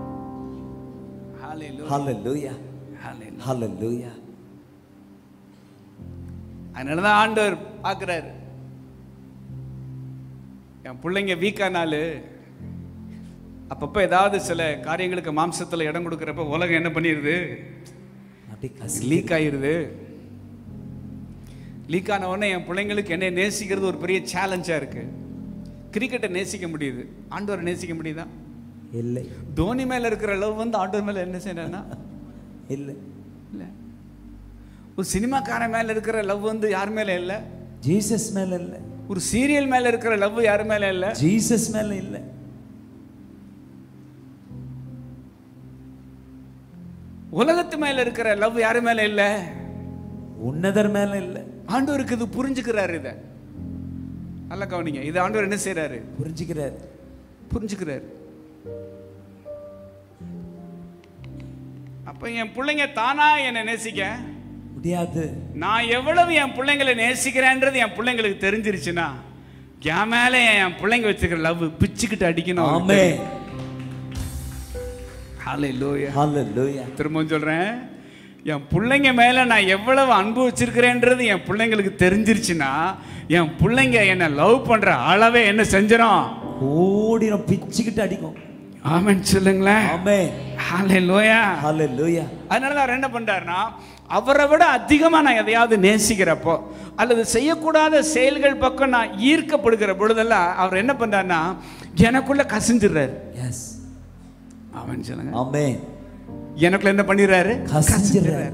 ஹல்லேலூயா ஹல்லேலூயா. அதனாலதான் ஆண்டவர் பார்க்கிறாரு, என் பிள்ளைங்க வீக்கானாலு அப்பப்ப ஏதாவது சில காரியங்களுக்கு மாம்சத்துல இடம் கொடுக்கறப்ப உலகம் என்ன பண்ணிடுது? லீக் ஆயிருது. லீக் ஆன உடனே என் பிள்ளைங்களுக்கு என்ன நேசிக்கிறது ஒரு பெரிய சேலஞ்சா இருக்கு. கிரிக்கெட்டை நேசிக்க முடியுது, ஆண்டவரை நேசிக்க முடியுதா? இல்லை. தோனி மேல இருக்கிற லவ் வந்து ஆண்டவர் மேல என்ன செய்யறா? இல்லை இல்ல. ஒரு சினிமாக்காரன் மேல இருக்கிற லவ் வந்து யார் மேல இல்ல? ஜீசஸ் மேல இல்ல. ஒரு சீரியல் மேல இருக்கிற லவ் யார் மேல இல்ல? ஜீசஸ் மேல இல்ல. உலகத்து மேல இருக்கிற லவ் யாரு மேல இல்ல? உன்னதர் மேல இல்ல. ஆண்டவருக்கு இது புரிஞ்சுக்கிறாரு. இத நல்லா கவனிங்க. இது ஆண்டவர் என்ன செய்யறாரு? புரிஞ்சுக்கிறாரு. புரிஞ்சுக்கிறாரு. அப்ப என் பிள்ளைங்க தானா என்ன நேசிக்க முடியாது. நான் எவ்வளவு என் பிள்ளைங்களை நேசிக்கிறேன்றது என் பிள்ளைங்களுக்கு தெரிஞ்சிருச்சுன்னா என் மேல என் பிள்ளைங்க வச்சுக்கிற லவ் பிச்சுக்கிட்டு அடிக்கணும். ஆமென் ஹல்லேலூயா ஹல்லேலூயா. திரும்பவும் சொல்றேன், என் பிள்ளைங்க மேல நான் எவ்வளவு அன்பு வச்சிருக்கிறேன்றது என் பிள்ளைங்களுக்கு தெரிஞ்சிருச்சுன்னா என் பிள்ளைங்க என்ன லவ் பண்ற அளவே என்ன செஞ்சிடும்? ஓடிரும், பிச்சுக்கிட்டு அடிக்கும். ஆமென் சொல்லுங்களேன். ஆமென் ஹல்லேலூயா ஹல்லேலூயா. அதனால அவர் என்ன பண்றாருன்னா, அவரை விட அதிகமா நான் எதையாவது நேசிக்கிறப்போ அல்லது செய்யக்கூடாத செயல்கள் பக்கம் நான் ஈர்க்கப்படுகிற பொழுதெல்லாம் அவர் என்ன பண்றாருன்னா எனக்குள்ள கசிஞ்சிடுறாரு. எஸ் ஆமென் சொல்லுங்க. ஆமென். எனக்குள்ள என்ன பண்ணிடுறாரு? கசிஞ்சிடுறாரு.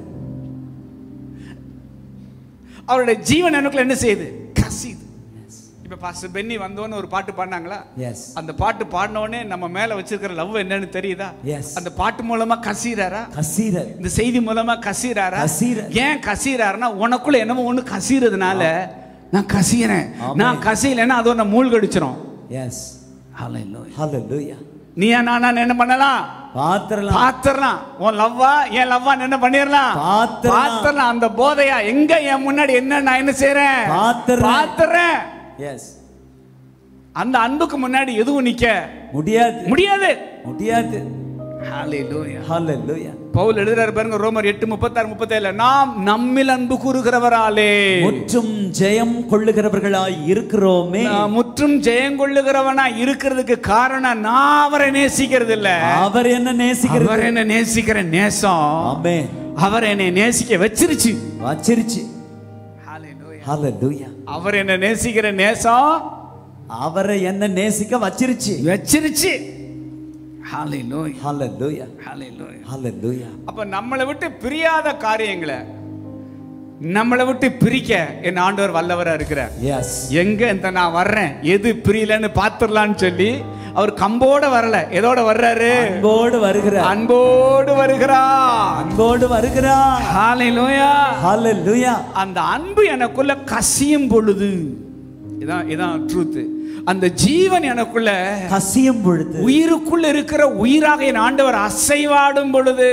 அவருடைய ஜீவன் எனக்குள்ள என்ன செய்யுது? கசியுது. இப்ப பாஸ்டர் பென்னி வந்தோன்னு ஒரு பாட்டு பாடினாங்களா? அந்த பாட்டு பாடின உடனே நம்ம மேல வச்சிருக்கிற லவ் என்னன்னு தெரியுதா? அந்த பாட்டு மூலமா கசிறாரா? கசிறார். இந்த செய்தி மூலமா கசிறாரா? ஏன் கசிறாருன்னா உனக்குள்ள என்னமோ ஒண்ணு கசிறதுனால நான் கசிறேன். நான் கசியலைன்னா அது ஒண்ணு மூழ்கடிச்சிரும். எஸ் ஹல்லேலூயா ஹல்லேலூயா. நீ நானா என்ன பண்ணலாம்? பாத்திரலாம். பாத்திரலாம். உன் லவ்வா என் லவ்வா என்ன பண்ணிரலாம்? பாத்திரலாம். அந்த போதையா எங்க என் முன்னாடி என்ன நான் என்ன செய்றேன்? பாத்திரேன். எஸ். அந்த அன்புக்கு முன்னாடி எதுவும் நிக்க முடியாது. முடியாது. முடியாது. ஹalleluya ஹalleluya. பவுல் எழுதுறாரு பாருங்க ரோமர் எட்டு முப்பத்தாறு முப்பத்தேழு, நாம் நம்மில் அன்பு கூறுகிறவராலே முற்றும் ஜெயம் கொள்ளுகிறவர்களாய் இருக்கிறோமே. முற்றும் ஜெயம் கொள்ளுகிறவனாய் இருக்கிறதுக்கு காரணம் நான் அவரை நேசிக்கிறது இல்ல, அவர் என்ன நேசிக்கிறது. அவர் என்ன நேசிக்கிற நேசம். ஆமென். அவர் என்னை நேசிக்க வச்சிருச்சு வச்சிருச்சு. ஹalleluya ஹalleluya. அவர் என்ன நேசிக்கிற நேசம் அவரை என்ன நேசிக்க வச்சிருச்சு வச்சிருச்சு. ஹalleluya ஹalleluya ஹalleluya ஹalleluya. அப்ப நம்மளை விட்டு பிரியாத காரியங்களை நம்மளை விட்டு பிரிக்க என் ஆண்டவர் வல்லவரா இருக்கிறார். எஸ். எங்க இந்த நான் வர்றேன் எது பிரியலன்னு பாத்துடலான்னு சொல்லி அவர் கம்போட வரல, எதோட வர்றாரு? அன்போடு வருகிறார். அன்போடு வருகிறார். அன்போடு வருகிறார். ஹalleluya ஹalleluya. அந்த அன்பு எனக்குள்ள கசியும் பொழுது, இதான் இதான் ட்ரூத். அந்த ஜீவன் எனக்குள்ள கசியும் பொழுது, உயிருக்குள்ள இருக்கிற உயிராக என் ஆண்டவர் அசைவாடும் பொழுது,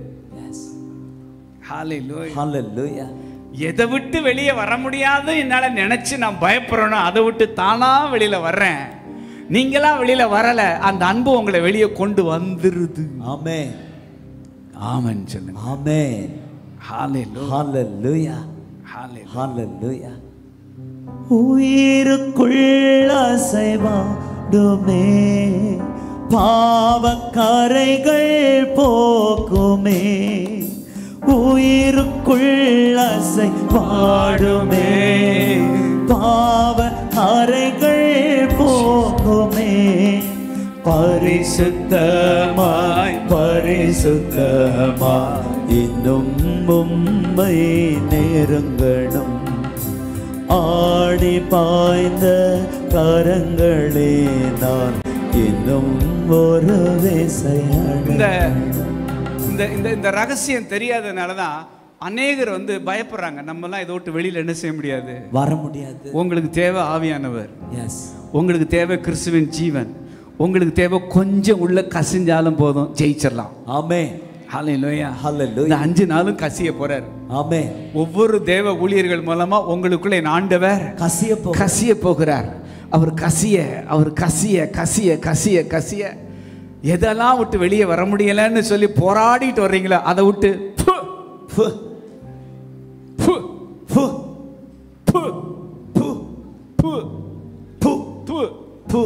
ஹalleluya ஹalleluya. எதை விட்டு வெளியே வர முடியாது என்னால நினைச்சு நான் பயப்படுறேனோ அதை விட்டு தானா வெளியில வர்றேன். நீங்களா வெளியில வரல, அந்த அன்பு உங்களை வெளியே கொண்டு வந்துருது. ஆமென். ஆமென் சொல்லுங்க. ஆமென். ஹalleluya ஹalleluya ஹalleluya ஹalleluya. உயிருக்குள்ள அசைவாடுமே, பாவக்கரைகள் போக்குமே. உயிருக்குள்ள அசைவாடுமே, பாவக்கரைகள் போக்குமே. பரிசுத்தமாய் பரிசுத்தமாய் இன்னும் உம்மை நெருங்கணும். ஆடி பாய்ந்த கரங்களே நான் இன்னும் ஒரு இந்த இந்த இந்த ரகசியம் தெரியாதனாலதான் அநேகர் வந்து பயப்படுறாங்க. நம்ம எல்லாம் இதை விட்டு வெளியில என்ன செய்ய முடியாது, வர முடியாது. உங்களுக்கு தேவை ஆவியானவர். எஸ். உங்களுக்கு தேவை கிறிஸ்துவின் ஜீவன். உங்களுக்கு தேவை கொஞ்சம் உள்ள கசிஞ்சாலும் போதும், ஜெயிச்சிடலாம். ஆமென். ஹalleluya ஹalleluya. இந்த அஞ்சு நாளும் கசிய போறார். ஆமென். ஒவ்வொரு தேவ ஊழியர்கள் மூலமா உங்களுக்குள்ள என் ஆண்டவர் கசிய போ கசிய போகிறார். அவர் கசிய அவர் கசிய கசிய கசிய கசிய எதெல்லாம் விட்டு வெளியே வர முடியலன்னு சொல்லி போராடிட்டு வர்றீங்களா, அதை விட்டு பு பு பு பு பு பு பு பு பு பு.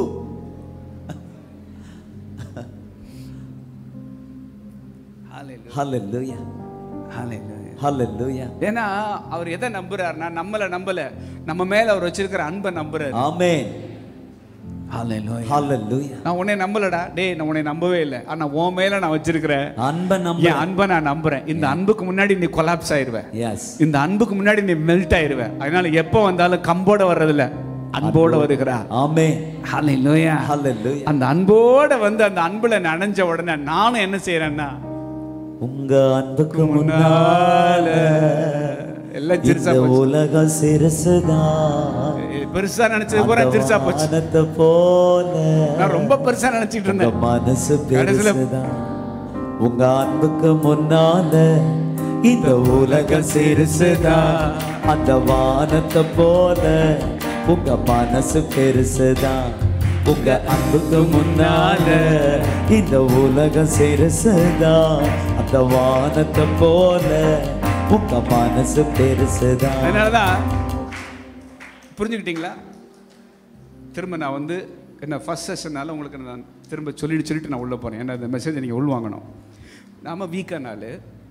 ஹalleluya ஹalleluya ஹalleluya. ஏன்னா அவர் எதை நம்புறாருன்னா நம்மள நம்பல, நம்ம மேல அவர் வச்சிருக்கிற அன்பை நம்புறாரு. ஆமென். ஹalleluya ஹalleluya. நான் உன்னை நம்பலடா, டேய் நான் உன்னை நம்பவே இல்லை, ஆனா உன் மேல நான் வச்சிருக்கிறேன் அன்பை நம்ப. என் அன்பை நான் நம்புறேன். இந்த அன்புக்கு முன்னாடி நீ கொலாப்ஸ் ஆயிருவ. எஸ். இந்த அன்புக்கு முன்னாடி நீ மெல்ட் ஆயிருவ. அதனால எப்போ வந்தாலும் கம்போட வர்றதில்ல, அன்போட வருகிறார். ஆமென். ஹalleluya ஹalleluya. அந்த அன்போட வந்து அந்த அன்புல நனைஞ்ச உடனே நானும் என்ன செய்யறேன்னா, உங்க அன்புக்கு முன்னால எல்லாம் சிறுசா இந்த போச்சு. உலகம் சிறுசுதான், பெருசா நினைச்சது பூரா சிறுசா போச்சு. வானத்தை போல நான் ரொம்ப பெருசா நினைச்சிட்டு உங்க இருந்தேன். மனசு கடைசில பெருசுதான். உங்க அன்புக்கு முன்னால இந்த உலகம் சிறுசுதான், அந்த வானத்தை போல உங்க மனசு பெருசுதான். உங்க அன்புக்கு முன்னால இந்த உலகம் சிறுசுதான், அந்த வானத்தை போல உங்க மனசு பெருசுதான். அதனாலதான் புரிஞ்சுக்கிட்டீங்களா? திரும்ப நான் வந்து என்ன ஃபர்ஸ்ட் செஷனால உங்களுக்கு நான் திரும்ப சொல்லிட்டு சொல்லிட்டு நான் உள்ள போறேன். ஏன்னா இந்த மெசேஜை நீங்க உள்வாங்கணும். நாம வீக்கானால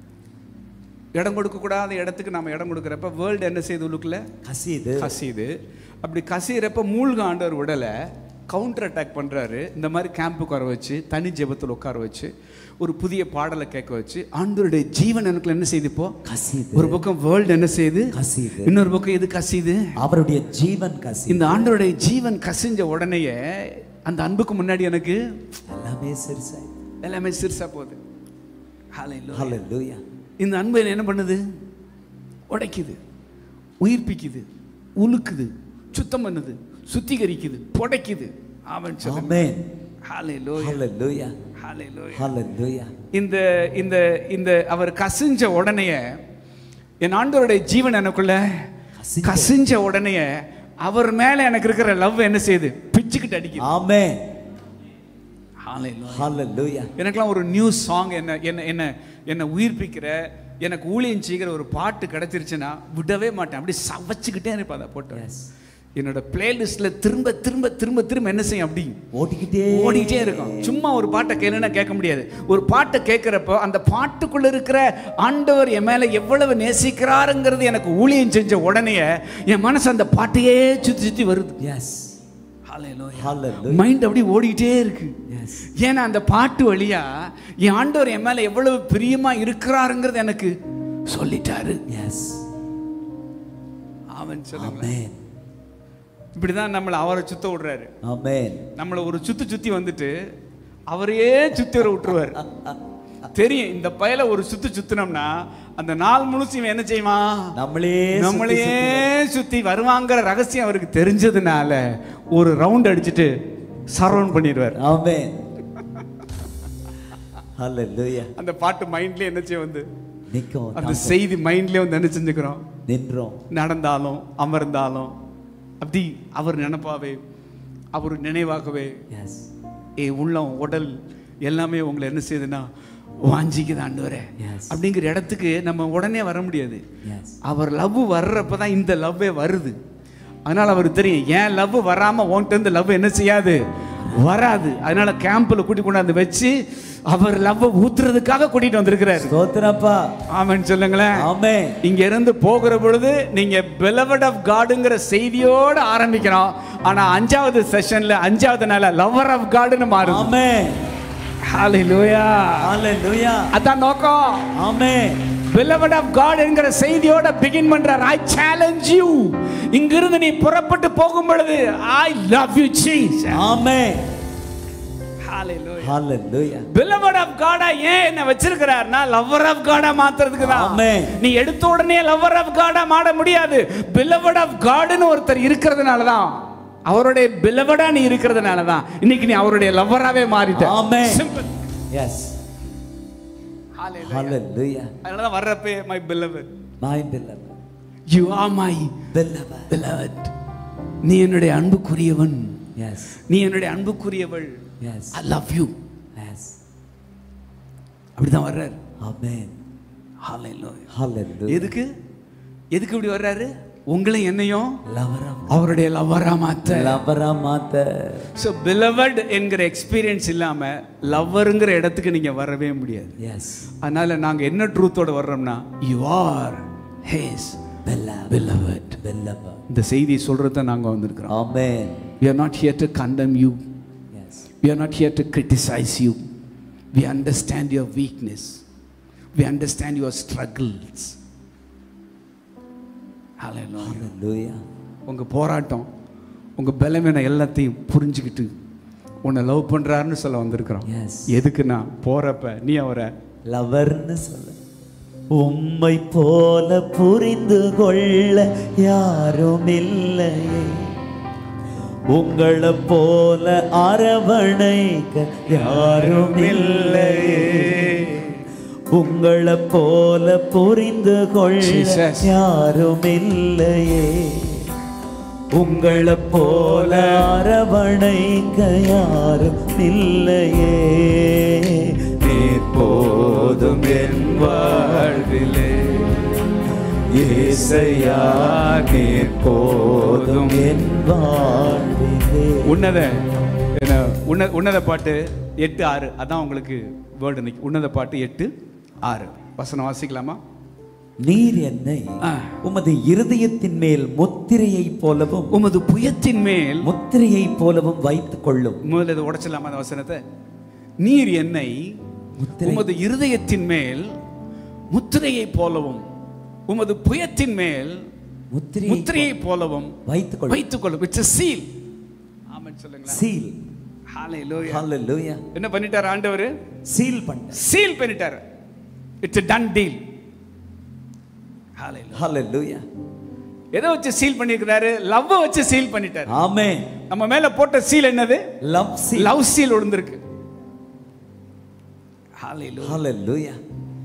இடம் கொடுக்கக்கூடாத இடத்துக்கு நம்ம இடம் கொடுக்குறப்ப வேர்ல்டு என்ன செய்யுது, உள்ளுக்குள்ள கசியுது கசியுது. அப்படி கசியிறப்ப மூழ்க ஆண்டவர் விடலை, கவுண்டர் அட்டாக் பண்ணுறாரு. இந்த மாதிரி கேம்புக்கு வர வச்சு, தனி ஜெபத்தில் உட்கார வச்சு, ஒரு புதிய பாடலை கேட்க வச்சு, ஆண்டவருடைய ஜீவன் எனக்குள்ள என்ன செய்யுது இப்போ கசியுது. ஒரு பக்கம் வேர்ல்டு என்ன செய்யுது கசியுது, இன்னொரு பக்கம் எது கசியுது, அவருடைய ஜீவன் கசி. இந்த ஆண்டவருடைய ஜீவன் கசிஞ்ச உடனேயே அந்த அன்புக்கு முன்னாடி எனக்கு எல்லாமே சிறுசாய் எல்லாமே சிறுசா போகுது. ஹalleluya ஹalleluya. இந்த அன்பு என்ன பண்ணுது, உடைக்குது, உயிர்ப்பிக்குது, உலுக்குது, சுத்தம் பண்ணுது, சுத்திகரிக்குது, புடைக்குது. ஆமென் சொல்லுங்க. ஆமென். ஹalleluya ஹalleluya ஹalleluya ஹalleluya. இந்த இந்த இந்த அவர் கசிஞ்ச உடனே என் ஆண்டவருடைய ஜீவன் எனக்குள்ள கசிஞ்ச உடனே அவர் மேல எனக்கு இருக்கிற லவ் என்ன செய்யுது, பிச்சுக்கிட்டு அடிக்குது. ஆமென். ஹalleluya. எனக்கெல்லாம் ஒரு நியூ சாங் என்ன என்ன என்ன என்ன உயிர்ப்பிக்கிற எனக்கு ஊழியம் செய்கிற ஒரு பாட்டு கிடைச்சிருச்சுன்னா விடவே மாட்டேன், அப்படி சவச்சுக்கிட்டே இருப்பேன். அதை போட்டு என்னோட பிளேலிஸ்ட்ல திரும்ப திரும்ப திரும்ப திரும்ப என்ன செய்யும், அப்படி ஓடிக்கிட்டே ஓடிக்கிட்டே இருக்கும். சும்மா ஒரு பாட்டை கேளுன்னா கேட்க முடியாது. ஒரு பாட்டை கேட்கிறப்போ அந்த பாட்டுக்குள்ள இருக்கிற ஆண்டவர் என் மேல எவ்வளவு நேசிக்கிறாருங்கிறது எனக்கு ஊழியம் செஞ்ச உடனே என் மனசு அந்த பாட்டையே சுத்தி சுத்தி வருது. எஸ் மைண்ட் அப்படி ஓடிக்கிட்டே இருக்கு. ஏன்னா அந்த பாட்டு வழியா என் ஆண்டவர் என் மேல எவ்வளவு பிரியமா இருக்கிறாருங்கிறது எனக்கு சொல்லிட்டாரு. எஸ் அவன் சொல்லுங்க. இப்படிதான் நம்மளை அவரை சுத்த விடுறாரு. ஆமென். நம்மளை ஒரு சுத்தி சுத்தி வந்துட்டு அவரையே சுத்தி வர விட்டுருவாரு. தெரியும் இந்த பயல ஒரு சுத்து சுத்தினோம்னா அந்த நாள் முழுசும் இவன் என்ன செய்வான், நம்மளே நம்மளையே சுத்தி வருவாங்கிற ரகசியம் அவருக்கு தெரிஞ்சதுனால ஒரு ரவுண்ட் அடிச்சுட்டு சரவுண்ட் பண்ணிடுவார். ஆமென். ஹalleluya. அந்த பாட்டு மைண்ட்லயே என்ன செய்ய வந்து நிக்கும். அந்த செய்தி மைண்ட்லயே வந்து என்ன செஞ்சுக்கிறோம், நின்றோம். நடந்தாலும் அமர்ந்தாலும் அப்படி அவர் நினைப்பாவே அவர் நினைவாகவே ஏ உள்ளம் உடல் எல்லாமே உங்களை என்ன செய்யுதுன்னா வாஞ்சிக்குது ஆண்டவரே அப்படிங்கிற இடத்துக்கு நம்ம உடனே வர முடியாது. அவர் லவ் வர்றப்பதான் இந்த லவ்வே வருது. அதனால அவருக்கு தெரியும் ஏன் லவ் வராம உன்கிட்ட இருந்து லவ் என்ன செய்யாது, வராது. அதனால கேம்ப்ல கூட்டி கொண்டாந்து வச்சு அவர் லவ் ஊத்துறதுக்காக கூட்டிட்டு வந்திருக்கிறார். ஸ்தோத்திரப்பா. ஆமென் சொல்லுங்களேன். ஆமென். இங்க இருந்து போகிற பொழுது நீங்க beloved of Godங்கிற செய்தியோட ஆரம்பிக்கிறோம். ஆனா அஞ்சாவது செஷன்ல அஞ்சாவது நாள்ல lover of Godன்னு மாறுது. ஆமென். ஹalleluya. ஹalleluya. அதான் நோக்கம். ஆமென். beloved of God என்கிற செய்தியோட begin பண்றார். I challenge you. இங்கிருந்து நீ புறப்பட்டு போகும் பொழுது I love you Jesus. Amen. Hallelujah. Hallelujah. Beloved of God ஏன் என்ன வச்சிருக்கிறார்னா lover of God மாத்துறதுக்கு தான். ஆமென். நீ எடுத்த உடனே lover of God மாட முடியாது. Beloved of Godன்னு ஒருத்தர் இருக்கிறதுனால தான், அவருடைய belovedா நீ இருக்கிறதுனால தான் இன்னைக்கு நீ அவருடைய லவ்வராவே மாறிட்ட. ஆமென். Simple. Yes. Hallelujah. Hallelujah. அதனால தான் வர்றப்பே my beloved. My beloved. You are my beloved. beloved. நீ என்னுடைய அன்புக்குரியவன். Yes. நீ என்னுடைய அன்புக்குரியவள். Yes. I love you. Yes. அப்படிதான் வர்றாரு. Amen. Hallelujah. Hallelujah. எதுக்கு எதுக்கு இப்படி வர்றாரு, உங்களை என்னையும் லவரா அவருடைய லவ்வரா மாத்த. லவரா மாத்த. சோ beloved என்கிற எக்ஸ்பீரியன்ஸ் இல்லாம லவ்வர்ங்கிற இடத்துக்கு நீங்க வரவே முடியாது. எஸ். அதனால நாங்க என்ன ட்ரூத்தோட வர்றோம்னா you are his beloved. beloved. இந்த செய்தி சொல்றத நாங்க வந்திருக்கிறோம். ஆமென். We are not here to condemn you. Yes. We are not here to criticize you. We understand your weakness. We understand your struggles. Hallelujah. Hallelujah. உங்க போராட்டம் உங்க பலவீன எல்லாத்தையும் புரிஞ்சுக்கிட்டு உன்னை லவ் பண்றாருன்னு சொல்ல வந்திருக்கிறோம். Yes. எதுக்குன்னா போறப்ப நீ அவரை லவர்னு சொல்ல, உம்மை போல புரிந்து கொள்ள யாரும் இல்லையே, உங்களை போல அரவணைக்க யாரும் இல்லையே, உங்களை போல புரிந்து கொள்ள யாரும் இல்லையே, உங்களை போல அரவணைக்க யாரும் இல்லையே, நீர் போதும் என் வாழ்விலே, இயேசையா நீர் போதும் என் வாழ்விலே. உன்னத என்ன உன்ன உன்னத பாட்டு எட்டு ஆறு அதான் உங்களுக்கு வேர்டு இன்னைக்கு. உன்னத பாட்டு எட்டு ஆறு வசனம் வாசிக்கலாமா? நீர் என்னை உமது இருதயத்தின் மேல் முத்திரையை போலவும் உமது புயத்தின் மேல் முத்திரையை போலவும் வைத்துக் கொள்ளும். முதல்ல இதை உடைச்சிடலாமா அந்த வசனத்தை? நீர் என்னை உமது இருதயத்தின் மேல் முத்திரையை போலவும் உமது புயத்தின் மேல் முத்திரையை போலவும் வைத்துக் கொள்ளும். வைத்துக் கொள்ளும். It's a seal. ஆமென் சொல்லுங்க. seal. ஹalleluya. ஹalleluya. என்ன பண்ணிட்டார் ஆண்டவர்? சீல் பண்ணிட்டார். சீல் பண்ணிட்டார். It's a done deal. ஹalleluya. ஹalleluya. எதை வச்சு சீல் பண்ணிருக்காரு? லவ் வச்சு சீல் பண்ணிட்டார். ஆமென். நம்ம மேல போட்ட சீல் என்னது? Love seal. லவ் சீல் விழுந்திருக்கு. ஹalleluya. ஹalleluya.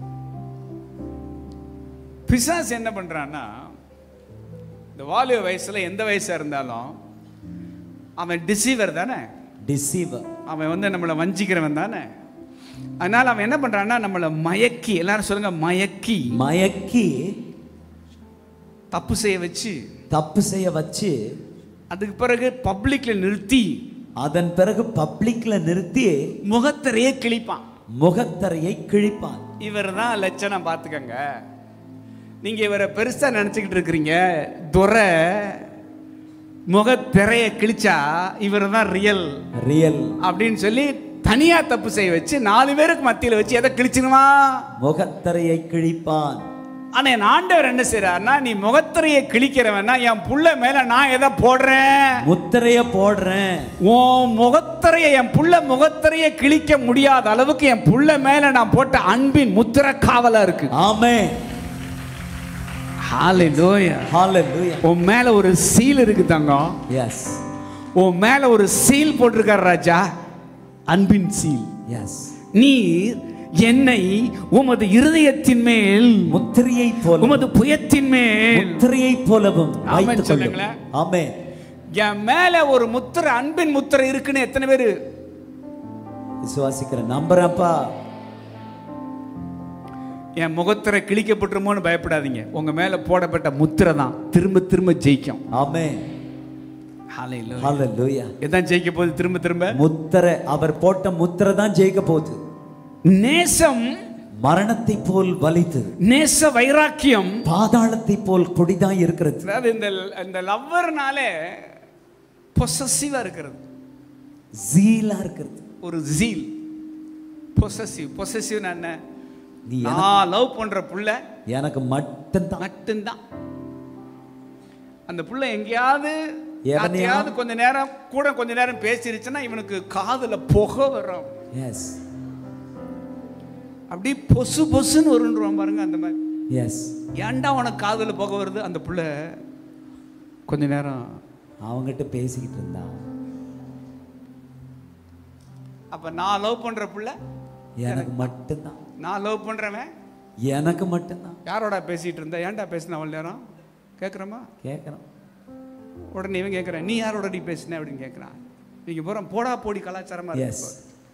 பிசாசு என்ன பண்றான்னா, இந்த வாலிப வயசுல எந்த வயசா இருந்தாலும் அவன் டிசீவர் தானே. டிசீவர். அவன் வந்து நம்மளை வஞ்சிக்கிறவன் தானே. அதனால அவன் என்ன பண்றான்னா நம்மளை மயக்கி, எல்லாரும் சொல்லுங்க மயக்கி, மயக்கி தப்பு செய்ய வச்சு, தப்பு செய்ய வச்சு, அதுக்கு பிறகு பப்ளிக்ல நிறுத்தி, அதன் பிறகு பப்ளிக்ல நிறுத்தி முகத்தரையே கிழிப்பான், முகத்தரையை கிழிப்பான். இவர் தான் லட்சணம். பார்த்துக்கங்க, நீங்க இவரை பெருசா நினைச்சுக்கிட்டு இருக்கிறீங்க. துரை முகத்திரைய கிழிச்சா இவர் தான் ரியல் ரியல் அப்படின்னு சொல்லி தனியா தப்பு செய்ய வச்சு நாலு பேருக்கு மத்தியில வச்சு எதை கிழிச்சுனுவா? முகத்தரையை கிழிப்பான். ஆனா என் ஆண்டவர் என்ன செய்யறாருன்னா, நீ முகத்திரையை கிழிக்கிறவனா என் புள்ள மேல நான் எதை போடுறேன்? முத்திரைய போடுறேன். உன் முகத்திரையை, என் புள்ள முகத்திரையை கிழிக்க முடியாத அளவுக்கு என் புள்ள மேல நான் போட்ட அன்பின் முத்திரை காவலா இருக்கு. ஆமென். ஹalleluya, ஹalleluya. உன் மேல ஒரு சீல் இருக்கு தங்கம். எஸ். உன் மேல ஒரு சீல் போட்டிருக்கார் ராஜா, அன்பின் சீல். எஸ். நீர் என்னை உமது இருதயத்தின் மேல் முத்திரையை போல, உமது புயத்தின் மேல் முத்திரையை போலவும் வைத்துக் கொள்ளும். சொல்லுங்களேன். ஆமென். என் மேல ஒரு முத்திரை, அன்பின் முத்திரை இருக்குன்னு எத்தனை பேரு விசுவாசிக்கிற? நம்புறப்பா. என் முகத்திரை கிழிக்கப்பட்டுருமோன்னு பயப்படாதீங்க. உங்க மேல போடப்பட்ட முத்திரை தான் திரும்ப திரும்ப ஜெயிக்கும். ஆமென். ஹalleluya, ஹalleluya. எதான் ஜெயிக்க போகுது? திரும்ப திரும்ப முத்திரை, அவர் போட்ட முத்திரை தான் ஜெயிக்க போகுது. நேசம் மரணத்தை போல் வலித்தது, நேச வைராக்கியம் பாதாளத்தை போல் கொடிதான் இருக்கிறது. அதாவது இந்த இந்த லவ்வர்னாலே பொசசிவா இருக்கிறது, ஜீலா இருக்கிறது. ஒரு ஜீல், பொசசிவ். பொசசிவ் என்ன? நீ நான் லவ் பண்ற புள்ள எனக்கு மட்டும்தான் மட்டும்தான். அந்த புள்ள எங்கேயாவது எவனையாவது யாரையாவது கொஞ்ச நேரம் கூட கொஞ்ச நேரம் பேசிருச்சுன்னா இவனுக்கு காதுல புகை வரும். எஸ். அப்படி பொசு பொசுன்னு வருன்றான் பாருங்க, அந்த மாதிரி. எஸ். ஏன்டா உனக்கு காதுல புகை வருது? அந்த புள்ள கொஞ்ச நேரம் அவங்ககிட்ட பேசிக்கிட்டு இருந்தா. அப்ப நான் லவ் பண்ற புள்ள எனக்கு மட்டும்தான், நான் லவ் பண்றவன் எனக்கு மட்டும்தான். யாரோட பேசிட்டு இருந்தா? ஏன்டா பேசின அவ்வளவு நேரம் கேட்குறோமா? கேட்கணும். உடனே இவன் கேட்குறேன், நீ யாரோட நீ பேசின அப்படின்னு கேட்குறான். நீங்க போற போடா போடி கலாச்சாரமா இருக்கு.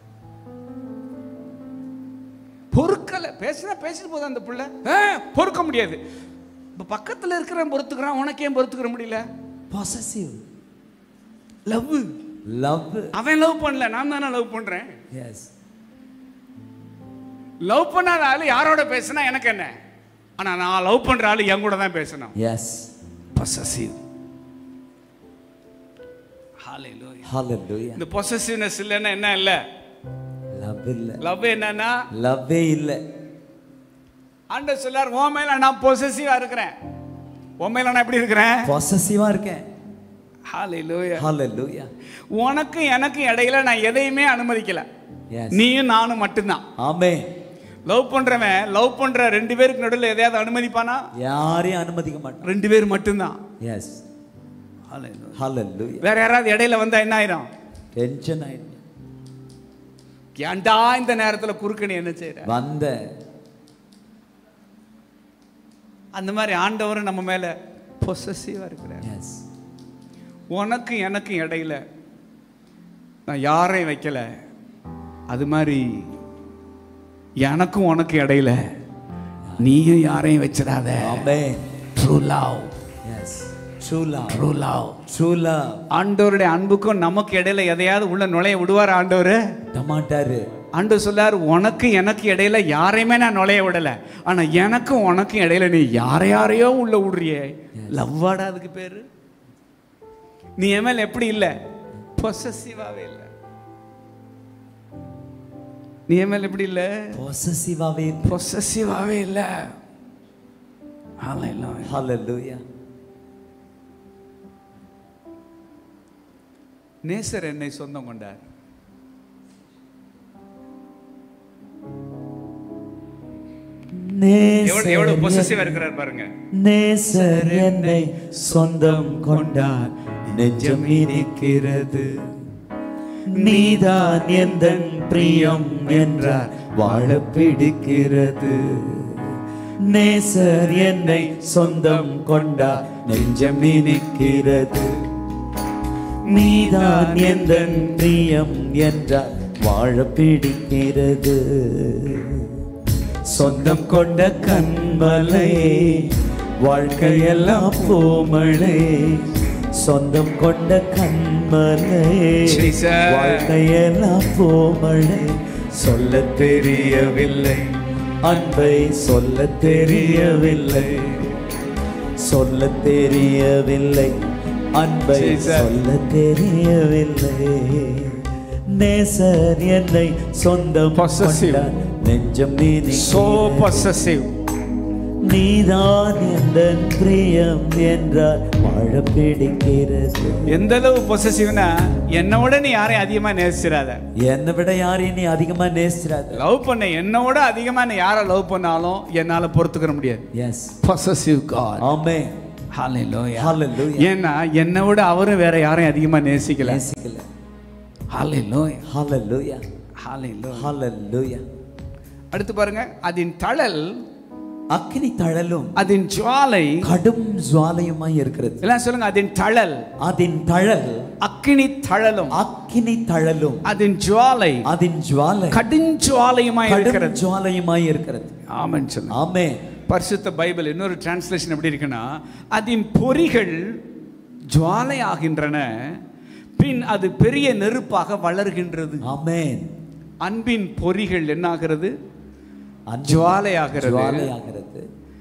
பொறுக்கல, பேசினா பேசிட்டு போதும் அந்த புள்ள. பொறுக்க முடியாது. இப்போ பக்கத்தில் இருக்கிறவன் பொறுத்துக்கிறான், உனக்கு ஏன் பொறுத்துக்கிற முடியல? Possessive love. லவ். அவன் லவ் பண்ணல, நான் தானே லவ் பண்றேன். எஸ். லவ் பண்ணாத ஆளு யாரோட பேசினா எனக்கு என்ன? ஆனா நான் லவ் பண்ற ஆளு என் கூட தான் பேசணும். எஸ். பொசசிவ். ஹalleluya, ஹalleluya. இந்த பொசசிவ்னஸ் இல்லைன்னா என்ன? இல்ல லவ் இல்ல. லவ் என்னன்னா லவ்வே இல்ல. ஆண்டவர் சொல்லார், உன் மேல நான் பொசசிவா இருக்கிறேன். உன் மேல நான் எப்படி இருக்கிறேன்? பொசசிவா இருக்கேன். ஹalleluya, ஹalleluya. உனக்கு எனக்கு இடையில நான் எதையுமே அனுமதிக்கல. Yes. நீயும் நானும் மட்டும்தான். ஆமென். லவ் பண்றவன் லவ் பண்ற ரெண்டு பேருக்கு நடுவில் எதையாவது அனுமதிப்பானா? யாரையும் அனுமதிக்க மாட்டான். ரெண்டு பேர் மட்டும்தான். எஸ். ஹalleluya. வேற யாராவது இடையில வந்தா என்ன ஆயிரும்? டென்ஷன் ஆயிடும். ஏன்டா இந்த நேரத்துல குறுக்கணி என்ன செய்யற? வந்த அந்த மாதிரி ஆண்டவர் நம்ம மேல பொசசிவா இருக்கிறார். எஸ். உனக்கு எனக்கு இடையில நான் யாரையும் வைக்கல. அது மாதிரி எனக்கும் உனக்கு இடையில நீயும் யாரையும் வச்சிடாத. ஆமென். True love. Yes. True love. True love. True love. ஆண்டவருடைய அன்புக்கும் நமக்கு இடையில எதையாவது உள்ள நுழைய விடுவார் ஆண்டவர்? டமாட்டாரு. ஆண்டவர் சொல்லார், உனக்கு எனக்கு இடையில யாரையுமே நான் நுழைய விடல. ஆனா எனக்கும் உனக்கும் இடையில நீ யார யாரையோ உள்ள விடுறியே. லவ்வாடா அதுக்கு பேரு? நீ என் மேல எப்படி இல்ல? பொசசிவாவே இல்ல. நீ என் மேல எப்படி இல்ல? பொசசிவாவே பொசசிவாவே இல்ல. ஹalleluya, ஹalleluya. நேசர் என்னை சொந்தம் கொண்டார். எவ்வளவு பொசசிவா இருக்கிறார் பாருங்க. நேசர் என்னை சொந்தம் கொண்டார், நெஞ்சம் இனிக்கிறது. நீதான் எந்தன் பிரியம் என்றார், வாழ பிடிக்கிறது. நேசர் என்னை சொந்தம் கொண்டார், நெஞ்சம் இனிக்கிறது. நீதான் எந்தன் பிரியம் என்றால் வாழ பிடிக்கிறது. சொந்தம் கொண்ட கண்மலை வாழ்க்கையெல்லாம் பூமழை. சொந்தம் கொண்ட கண்மலை வாழ்க்கையெல்லாம் பூமழை. சொல்ல தெரியவில்லை அன்பை, சொல்ல தெரியவில்லை, சொல்ல தெரியவில்லை அன்பை, சொல்ல தெரியவில்லை. நேசர் என்னை சொந்தம் கொண்டார், நெஞ்சம் நீ so possessive. நீதான் எந்தன் பிரியம் என்றால் வாழ பிடிக்கிறது. எந்த அளவு பொசசிவ்னா, என்னோட நீ யாரையும் அதிகமா நேசிச்சிராத, என்னை விட யாரையும் நீ அதிகமா நேசிச்சிராத. லவ் பண்ண என்னோட அதிகமா நீ யாரை லவ் பண்ணாலும் என்னால பொறுத்துக்க முடியாது. Yes, possessive God. ஆமென், ஹalleluya, ஹalleluya. ஏன்னா என்னை விட அவரும் வேற யாரையும் அதிகமா நேசிக்கல. நேசிக்கல. ஹalleluya, ஹalleluya, ஹalleluya, ஹalleluya. அடுத்து பாருங்க, அதின் தழல் அக்கினி தழலும் அதின் ஜுவாலை கடும் ஜுவாலையுமாய் இருக்கிறது. எல்லாம் சொல்லுங்க, அதின் தழல், அதின் தழல் அக்கினி தழலும், அக்கினி தழலும் அதின் ஜுவாலை, அதின் ஜுவாலை கடும் ஜுவாலையுமாய் இருக்கிறது. கடும் ஜுவாலையுமாய் இருக்கிறது. ஆமென் சொல்லுங்க. ஆமென். பரிசுத்த பைபிள் இன்னொரு டிரான்ஸ்லேஷன் எப்படி இருக்குன்னா, அதின் பொறிகள் ஜுவாலை ஆகின்றன, பின் அது பெரிய நெருப்பாக வளர்கின்றது. ஆமென். அன்பின் பொறிகள் என்ன ஆகிறது? ஜுவாலையாகிறது. ஜுவாலையாகிறது.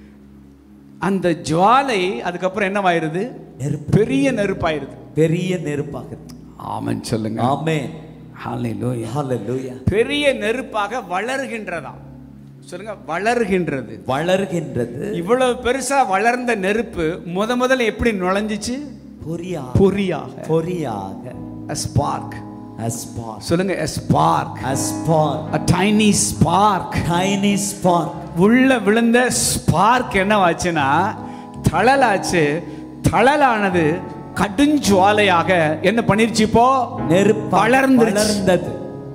அந்த ஜுவாலை அதுக்கப்புறம் என்னவாயிருது? நெருப்பு. பெரிய நெருப்பாயிருது. பெரிய நெருப்பாகிறது. ஆமென் சொல்லுங்க. ஆமென். ஹalleluya, ஹalleluya. பெரிய நெருப்பாக வளர்கின்றதா சொல்லுங்க, வளர்கின்றது, வளர்கின்றது. இவ்வளவு பெருசா வளர்ந்த நெருப்பு முத முதல்ல எப்படி நுழைஞ்சிச்சு? பொரியா பொரியாக, பொரியாக. a spark. a spark. சொல்லுங்க, a spark, a spark, a tiny spark. tiny spark. உள்ள விழுந்த ஸ்பார்க் என்னவாச்சுன்னா தழலாச்சு. தழலானது கடுஞ்சுவாலையாக என்ன பண்ணிருச்சு? இப்போ நெருப்பு வளர்ந்தது.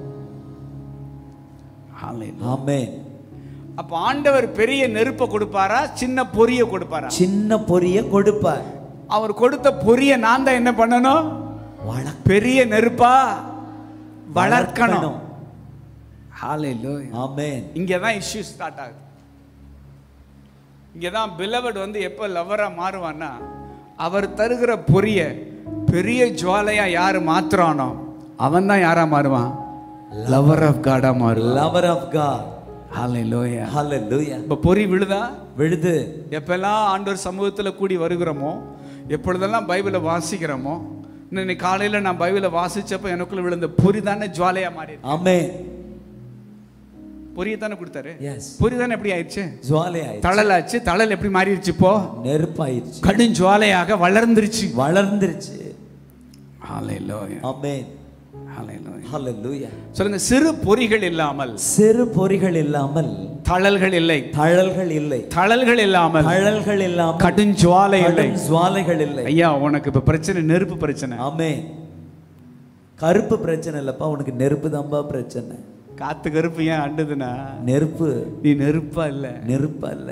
ஆமென். அப்ப ஆண்டவர் பெரிய நெருப்பை கொடுப்பாரா, சின்ன பொரிய கொடுப்பாரா? சின்ன பொரிய கொடுப்பார். அவர் கொடுத்த பொரிய நான் தான் என்ன பண்ணணும்? பெரிய நெருப்பா வளர்க்கணும். ஹalleluya, ஆமென். இங்க தான் இஷ்யூ ஸ்டார்ட் ஆகுது. இங்க தான் beloved வந்து எப்ப லவரா மாறுவான்னா, அவர் தருகிற பொரிய பெரிய ஜுவாலையா யாரு மாத்துறானோ அவன் தான் யாரா மாறுவான்? லவர் ஆஃப் காடா மாறுவான். Lover of God. ஹalleluya, ஹalleluya. இப்ப பொரி விழுதா? விழுது. எப்பெல்லாம் ஆண்டவர் சமூகத்துல கூடி வருகிறோமோ, எப்பொழுதெல்லாம் பைபிளை வாசிக்கிறோமோ, இன்னைக்கு காலையில நான் பைபிளை வாசிச்சப்ப எனக்குள்ள விழுந்த பொரி தானே ஜுவாலையா மாறி. ஆமென். பொரிய தானே கொடுத்தாரு. எஸ். பொரி தானே எப்படி ஆயிடுச்சு? ஜுவாலை ஆயிடுச்சு. தழலாச்சு. தழல் எப்படி மாறிடுச்சு? இப்போ நெருப்பாயிருச்சு. கடும் ஜுவாலையாக வளர்ந்துருச்சு. வளர்ந்துருச்சு. ஹalleluya, ஆமென். ஹalleluya, ஹalleluya. சொல்லுங்க, சிறு பொரிகள் இல்லாமல், சிறு பொரிகள் இல்லாமல் தழல்கள் இல்லை. தழல்கள் இல்லை. தழல்கள் இல்லாமல், தழல்கள் இல்லாமல் கடும் ஜுவாலை இல்லை. ஜுவாலைகள் இல்லை. ஐயா, உனக்கு இப்ப பிரச்சனை நெருப்பு பிரச்சனை. ஆமென். கருப்பு பிரச்சனை இல்லப்பா, உனக்கு நெருப்பு தான்பா பிரச்சனை. காத்து கருப்பு ஏன் அண்டுதுன்னா, நெருப்பு. நீ நெருப்பா இல்ல. நெருப்பா இல்ல.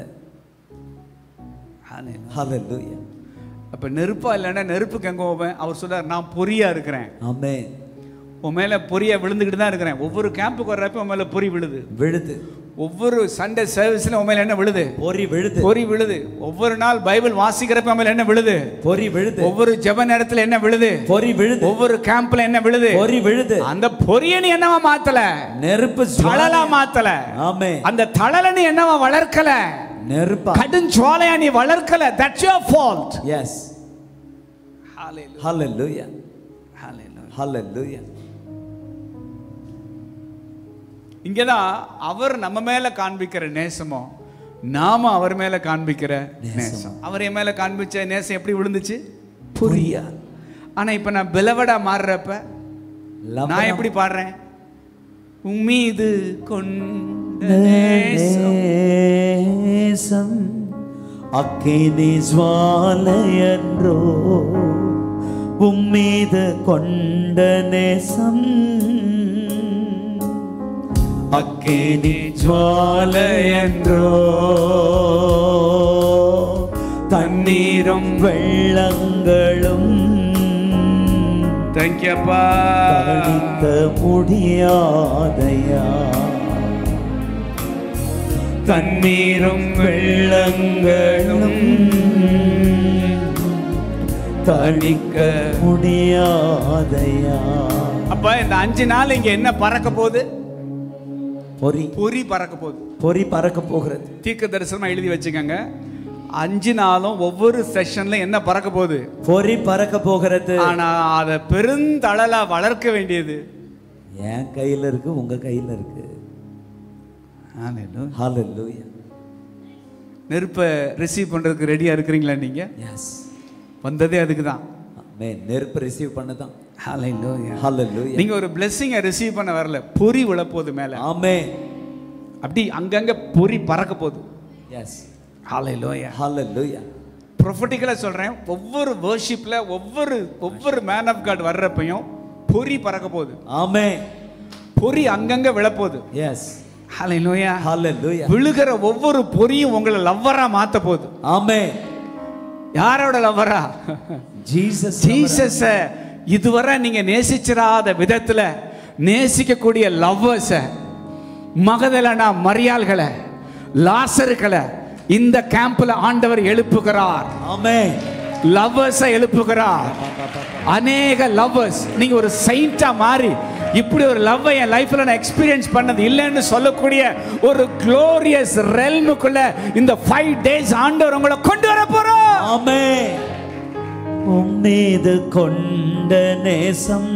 ஹalleluya. அப்ப நெருப்பா இல்லைன்னா நெருப்புக்கு எங்க போவேன்? அவர் சொல்றார், நான் பொரியா இருக்கிறேன். ஆமென். உன் மேல பொரிய விழுந்துகிட்டு தான் இருக்கிறேன். ஒவ்வொரு கேம்புக்கு வர்றப்ப உன் மேல பொறி விழுது. விழுது. ஒவ்வொரு சண்டே சர்வீஸ்ல உன் மேல என்ன விழுது? பொறி விழுது. பொறி விழுது. ஒவ்வொரு நாள் பைபிள் வாசிக்கிறப்ப உன் மேல என்ன விழுது? பொறி விழுது. ஒவ்வொரு ஜெப நேரத்துல என்ன விழுது? பொறி விழுது. ஒவ்வொரு கேம்ப்ல என்ன விழுது? பொறி விழுது. அந்த பொரிய நீ என்னவா மாத்தல? நெருப்பு தழலா மாத்தல. ஆமென். அந்த தழலை நீ என்னவா வளர்க்கல? நெருப்பா கடும் ஜுவாலையா நீ வளர்க்கல. That's your fault. Yes. Hallelujah. Hallelujah. Hallelujah. Hallelujah. இங்கதான் அவர் நம்ம மேல காண்பிக்கிற நேசமோ, நாம அவர் மேல காண்பிக்கிற நேசம். அவர் என் மேல காண்பிச்ச நேசம் எப்படி விழுந்துச்சு? பொரியா. ஆனா இப்ப நான் beloved மாறுறப்ப நான் எப்படி பாடுறேன்? உம்மீது கொண்ட நேசம் அக்கினி ஜுவாலையன்றோ, உம்மீது கொண்ட நேசம் அக்கினி ஜுவாலையன்றோ, தண்ணீரும் வெள்ளங்களும் தேங்க்யூப்பா. தணிக்க முடியாதையா தண்ணீரும் வெள்ளங்களும் தணிக்க முடியாதையா. அப்ப இந்த அஞ்சு நாள் இங்க என்ன பறக்க போகுது? பொறி பொறி பறக்க போகுது. பொறி பறக்க போகிறது. தீர்க்க தரிசனமா எழுதி வச்சுக்கோங்க. அஞ்சு நாளும் ஒவ்வொரு செஷன்ல என்ன பறக்க போகுது? பொறி பறக்க போகிறது. ஆனா அதை பெருந்தளலா வளர்க்க வேண்டியது என் கையில இருக்கு, உங்க கையில இருக்கு. ஹல்லேலூயா. நெருப்பை ரிசீவ் பண்றதுக்கு ரெடியா இருக்கிறீங்களா நீங்க? எஸ். வந்ததே அதுக்கு தான். ஆமென். நெருப்பு ரிசீவ் பண்ணதான். ஹல்லேலூயா. ஹல்லேலூயா. நீங்க ஒரு blessing-ஐ ரிசீவ் பண்ண வரல, பொறி விழ போகுது மேல. ஆமென். அப்படி அங்கங்க பொறி பறக்க போகுது. எஸ். ஹல்லேலூயா. ஹல்லேலூயா. ப்ரொஃபட்டிக்கலா சொல்றேன், ஒவ்வொரு வர்ஷிப்ல ஒவ்வொரு ஒவ்வொரு மேன் ஆஃப் காட் வர்றப்பையும் பொறி பறக்க போகுது. ஆமென். பொறி அங்கங்க விழ போகுது. எஸ். ஹல்லேலூயா. ஹல்லேலூயா. விழுகிற ஒவ்வொரு பொறியும் உங்களை லவ்வரா மாத்த போகுது. ஆமென். யாரோட லவ்வரா? ஜீசஸ். ஜீசஸ இதுவரை நீங்க நேசிச்சிராத விதத்துல நேசிக்கக்கூடிய லவ்வர்ஸ, மகதலேனா மரியாள்களை, லாசருக்களை இந்த கேம்ப்ல ஆண்டவர் எழுப்புகிறார். ஆமென். லவ்வர்ஸ எழுப்புகிறார். அநேக லவ்வர்ஸ். நீங்க ஒரு செயிண்டா மாறி இப்படி ஒரு லவ் என் லைஃப்ல நான் எக்ஸ்பீரியன்ஸ் பண்ணது இல்லைன்னு சொல்லக்கூடிய ஒரு க்ளோரியஸ் ரெல்முக்குள்ள இந்த ஃபைவ் டேஸ் ஆண்டவர் உங்களை கொண்டு வர போறோம். ஆமென். உன் மீது கொண்ட நேசம்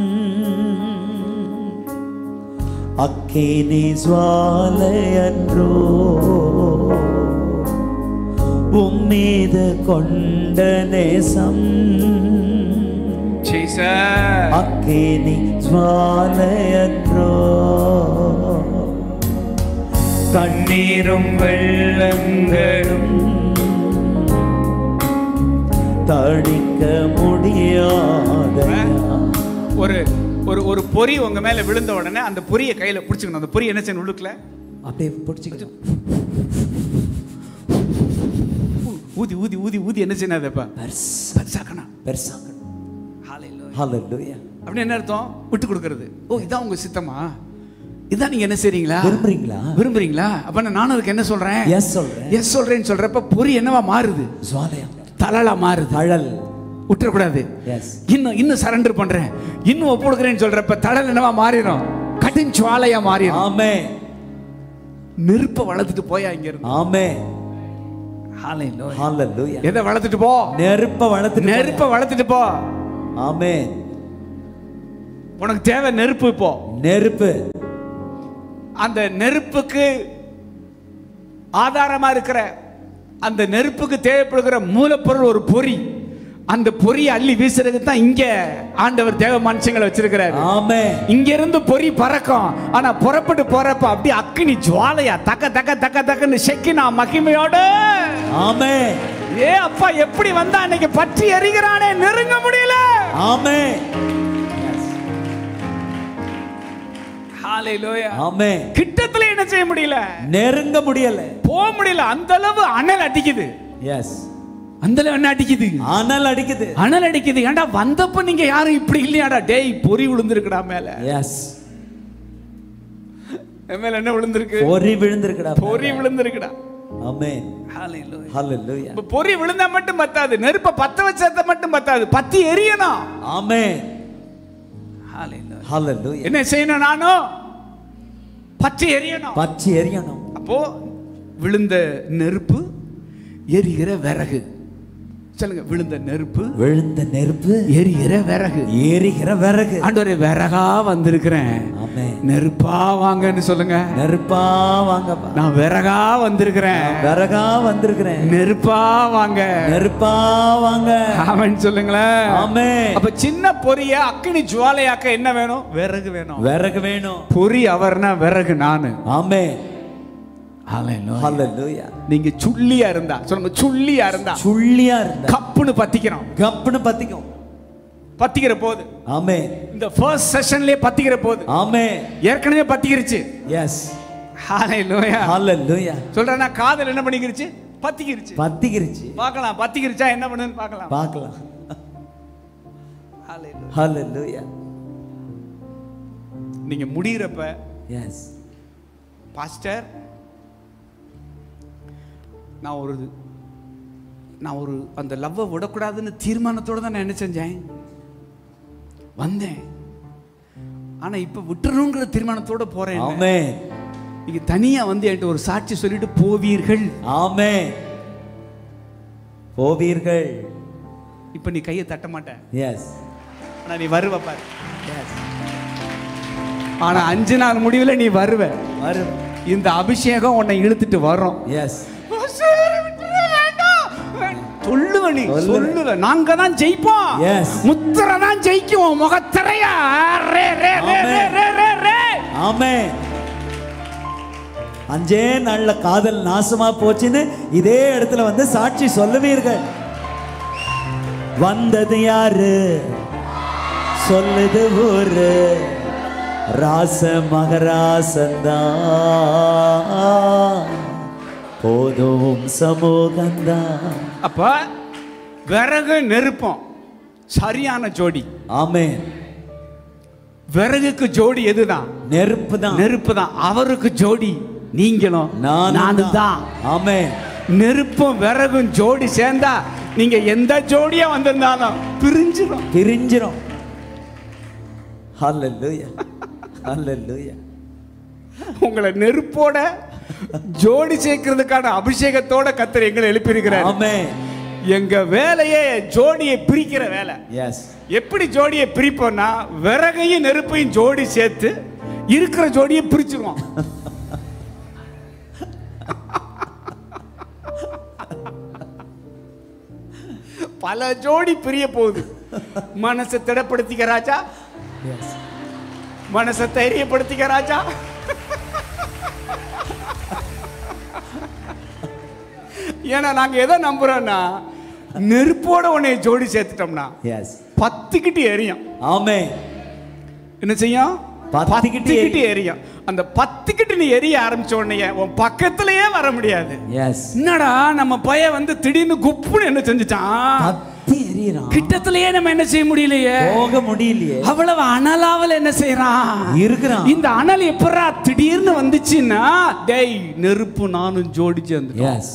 அக்கினி ஜுவாலையன்றோ, உன் மீது கொண்ட நேசம் அக்கினி ஜுவாலையன்றோ, தண்ணீரும் வெள்ளங்களும் தணிக்க முடியாத. ஒரு ஒரு ஒரு பொறி உங்க மேல விழுந்த உடனே அந்த பொரியை கையில பிடிச்சுக்கணும். அந்த பொரி என்ன செய்யணும்? உள்ளுக்குள்ள அப்படியே பிடிச்சிக்கிட்டு ஊதி ஊதி ஊதி ஊதி என்ன செய்யணும்? அதப்பா பெருசாக்கணும். பெருசாக்கணும். ஹல்லேலூயா. அப்படி என்ன அர்த்தம்? விட்டு கொடுக்கிறது. ஓ, இதான் உங்க சித்தமா? இதான் நீங்க என்ன செய்றீங்களா? விரும்புறீங்களா? விரும்புறீங்களா? அப்ப நானும் அதுக்கு என்ன சொல்றேன்? எஸ் சொல்றேன். எஸ் சொல்றேன்னு சொல்றப்ப பொரி என்னவா மாறுது? ஜுவாலையா, தலலா மாறுது. தழல் விட்டுற கூடாது. எஸ். இன்னும் இன்னும் சரண்டர் பண்றேன், இன்னும் ஒப்பு கொடுக்கிறேன்னு சொல்றப்ப தழல் என்னவா மாறிடும்? கடும் ஜுவாலையா மாறிடும். ஆமென். நெருப்பை வளர்த்துட்டு போயா இங்க இருந்து. ஆமென். ஹல்லேலூயா. ஹல்லேலூயா. எதை வளர்த்துட்டு போ? நெருப்பை வளர்த்துட்டு நெருப்பை வளர்த்துட்டு போ. ஆமென். உனக்கு தேவை நெருப்பு. இப்போ நெருப்பு. அந்த நெருப்புக்கு ஆதாரமா இருக்கிற அந்த நெருப்புக்கு தேவைப்படுகிற மூலப்பொருள் ஒரு பொறி. அந்த பொறி அள்ளி வீசுறதுக்கு தான் இங்க ஆண்டவர் தேவ மனுஷங்களை வச்சிருக்கிறாரு. ஆமென். இங்க இருந்து பொறி பறக்கும். ஆனா புறப்பட்டு போறப்ப அப்படி அக்கினி ஜுவாலையா தக்க தக்க தக்க தக்கன்னு செக்கினா மகிமையோட. ஆமென். ஏ அப்பா, எப்படி வந்தா அன்னைக்கு பற்றி எரிகிறானே, நெருங்க முடியல. ஆமென். ஹல்லேலூயா. ஆமென். கிட்டத்துல என்ன செய்ய முடியல? நெருங்க முடியல, போக முடியல. அந்த அளவு அனல் அடிக்குது. எஸ். அந்த அளவு என்ன அடிக்குது? அனல் அடிக்குது. அனல் அடிக்குது. ஏண்டா வந்தப்ப நீங்க யாரும் இப்படி இல்லையாடா? டேய், பொறி விழுந்திருக்குடா மேல. எஸ். மேல என்ன விழுந்திருக்கு? பொறி விழுந்திருக்குடா. பொறி விழுந்திருக்குடா. ஆமென். ஹல்லேலூயா. ஹல்லேலூயா. இப்ப பொறி விழுந்தா மட்டும் பத்தாது, நெருப்ப பத்த வச்சத மட்டும் பத்தாது, பத்தி எரியணும். ஆமென். ஹல்லேலூயா. ஹல்லேலூயா. என்ன செய்யணும்? நானும் பற்றி எரியணும். பற்றி எரியணும். அப்போ விழுந்த நெருப்பு எரிகிற விறகு. சொல்லுங்க, விழுந்த நெருப்பு விழுந்த நெருப்பு எரிகிற விறகு. எரிகிற விறகு. ஆண்டவரே, விறகா வந்திருக்கிறேன். ஆமென். நெருப்பா வாங்கன்னு சொல்லுங்க. நெருப்பா வாங்கப்பா. நான் விறகா வந்திருக்கிறேன். விறகா வந்திருக்கிறேன். நெருப்பா வாங்க. நெருப்பா வாங்க. ஆமென் சொல்லுங்களேன். ஆமென். அப்ப சின்ன பொரிய அக்கினி ஜுவாலையாக்க என்ன வேணும்? விறகு வேணும். விறகு வேணும். பொரி அவர்னா விறகு நானு. ஆமென். ஹல்லேலூயா. ஹல்லேலூயா. நீங்க சுள்ளியா இருந்தா சொல்லுங்க, சுள்ளியா இருந்தா, சுள்ளியா இருந்தா கப்புன்னு பத்திக்கிறோம். கப்புன்னு பத்திக்கும். பத்திக்கிற போது. ஆமென். இந்த ஃபர்ஸ்ட் செஷன்லயே பத்திக்கிற போது. ஆமென். ஏற்கனவே பத்திக்கிருச்சு. எஸ். ஹல்லேலூயா. ஹல்லேலூயா. சொல்றேன்னா காதல் என்ன பண்ணிக்கிருச்சு? பத்திக்கிருச்சு. பத்திக்கிருச்சு. பார்க்கலாம், பத்திக்கிருச்சா என்ன பண்ணுன்னு பார்க்கலாம். பார்க்கலாம். Hallelujah. நீங்க முடிகிறப்ப Yes. பாஸ்டர் நான் ஒரு நான் ஒரு அந்த லவ்வை விடக்கூடாதுன்னு தீர்மானத்தோடு தான் நான் என்ன செஞ்சேன் வந்தேன். ஆனா இப்ப விட்டுறணுங்கிற தீர்மானத்தோட போறேன். ஆமென். நீங்க தனியா வந்து என்கிட்ட ஒரு சாட்சி சொல்லிட்டு போவீர்கள். ஆமென். போவீர்கள். இப்ப நீ கையை தட்ட மாட்ட. எஸ். ஆனா நீ வருவ பாரு. எஸ். ஆனா அஞ்சு நாள் முடிவுல நீ வருவ. வரு. இந்த அபிஷேகம் உன்னை இழுத்துட்டு வரும். எஸ். சொல்லுவ நீ சொல்லுவ. நாங்க தான் ஜெயிப்போம். எஸ். முத்திரை தான் ஜெயிக்கும். முகத்திரையா ரே ரே ரே ரே ரே ரே. ஆமென். அஞ்சே நாள்ல காதல் நாசமா போச்சுன்னு இதே இடத்துல வந்து சாட்சி சொல்லுவீர்கள். வந்தது யாரு சொல்லுது ஊரு ராச மகராசந்தா போதும் சமூகந்தா. அப்ப விறகு நெருப்பம் சரியான ஜோடி. ஆமென். விறகுக்கு ஜோடி எதுதான்? நெருப்பு தான். நெருப்பு தான். அவருக்கு ஜோடி நீங்களும் நானும் தான். ஆமென். நெருப்பும் விறகும் ஜோடி சேர்ந்தா நீங்க எந்த ஜோடியா வந்திருந்தாலும் பிரிஞ்சிரும் பிரிஞ்சிரும். ஹல்லேலூயா. ஹல்லேலூயா. உங்களை நெருப்போட ஜோடி சேர்க்கிறதுக்கான அபிஷேகத்தோட கர்த்தர் எங்களை எழுப்பியிருக்கிறார். ஆமென். எங்க வேலையே ஜோடியை பிரிக்கிற வேலை. எஸ். எப்படி ஜோடியை பிரிப்போம்னா விறகையும் நெருப்பையும் ஜோடி சேர்த்து இருக்கிற ஜோடியை பிரிச்சிருவோம். பல ஜோடி பிரிய போகுது. மனசை திடப்படுத்திக்க ராஜா. மனசை தைரியப்படுத்திக்க ராஜா. ஏன்னா நாங்க எதை நம்புறோம்னா நெருப்போட உன்னை ஜோடி சேர்த்துட்டோம்னா பத்துக்கிட்டு எரியும். ஆமென். என்ன செய்யும்? பத்துக்கிட்டு எரியும். அந்த பத்துக்கிட்டு நீ எரிய ஆரம்பிச்ச உடனே உன் பக்கத்திலேயே வர முடியாது. என்னடா நம்ம பையன் வந்து திடீர்னு குப்புன்னு என்ன செஞ்சுட்டான்? பத்தி எரியறான். கிட்டத்திலேயே நம்ம என்ன செய்ய முடியலையே, போக முடியலையே. அவ்வளவு அனலாவல என்ன செய்யறான்? இருக்குறான். இந்த அனல் எப்பறா திடீர்னு வந்துச்சுன்னா டேய் நெருப்பு நானும் ஜோடி சேர்ந்து. எஸ்.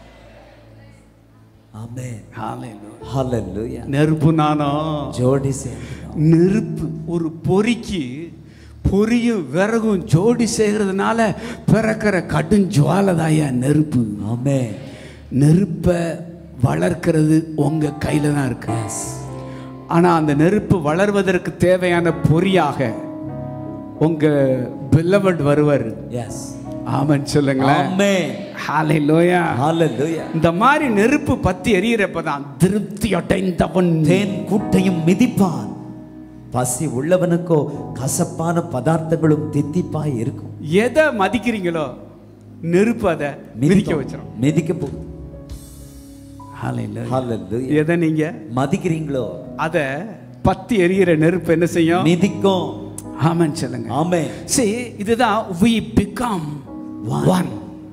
ஆமென். ஹalleluya. ஹalleluya. நெருப்பு நானும் ஜோடி சேர்ந்து. நெருப்பு ஒரு பொறிக்கு பொரியும் விறகும் ஜோடி செய்கிறதுனால பிறக்கிற கடும் ஜுவாலதாயா நெருப்பு. ஆமென். நெருப்பை வளர்க்கிறது உங்க கையில தான் இருக்கு. ஆனா அந்த நெருப்பு வளர்வதற்கு தேவையான பொறியாக உங்க beloved வருவார். எஸ். ஆமென் சொல்லுங்களேன். ஆமென். ஹalleluya. ஹalleluya. இந்த மாதிரி நெருப்பு பத்தி எரியறப்ப தான் திருப்தி அடைந்தவன் தேன் கூட்டையும் மிதிப்பான். பசி உள்ளவனுக்கோ கசப்பான பதார்த்தங்களும் தித்திப்பாய் இருக்கும். எதை மதிக்கிறீங்களோ நெருப்பு அதை மிதிக்க வச்சிரும். மிதிக்க போகுது. ஹalleluya. ஹalleluya. எதை நீங்க மதிக்கிறீங்களோ அதை பத்தி எரியிற நெருப்பு என்ன செய்யும்? மிதிக்கும். ஆமென் சொல்லுங்க. ஆமென். see இதுதான் we become one.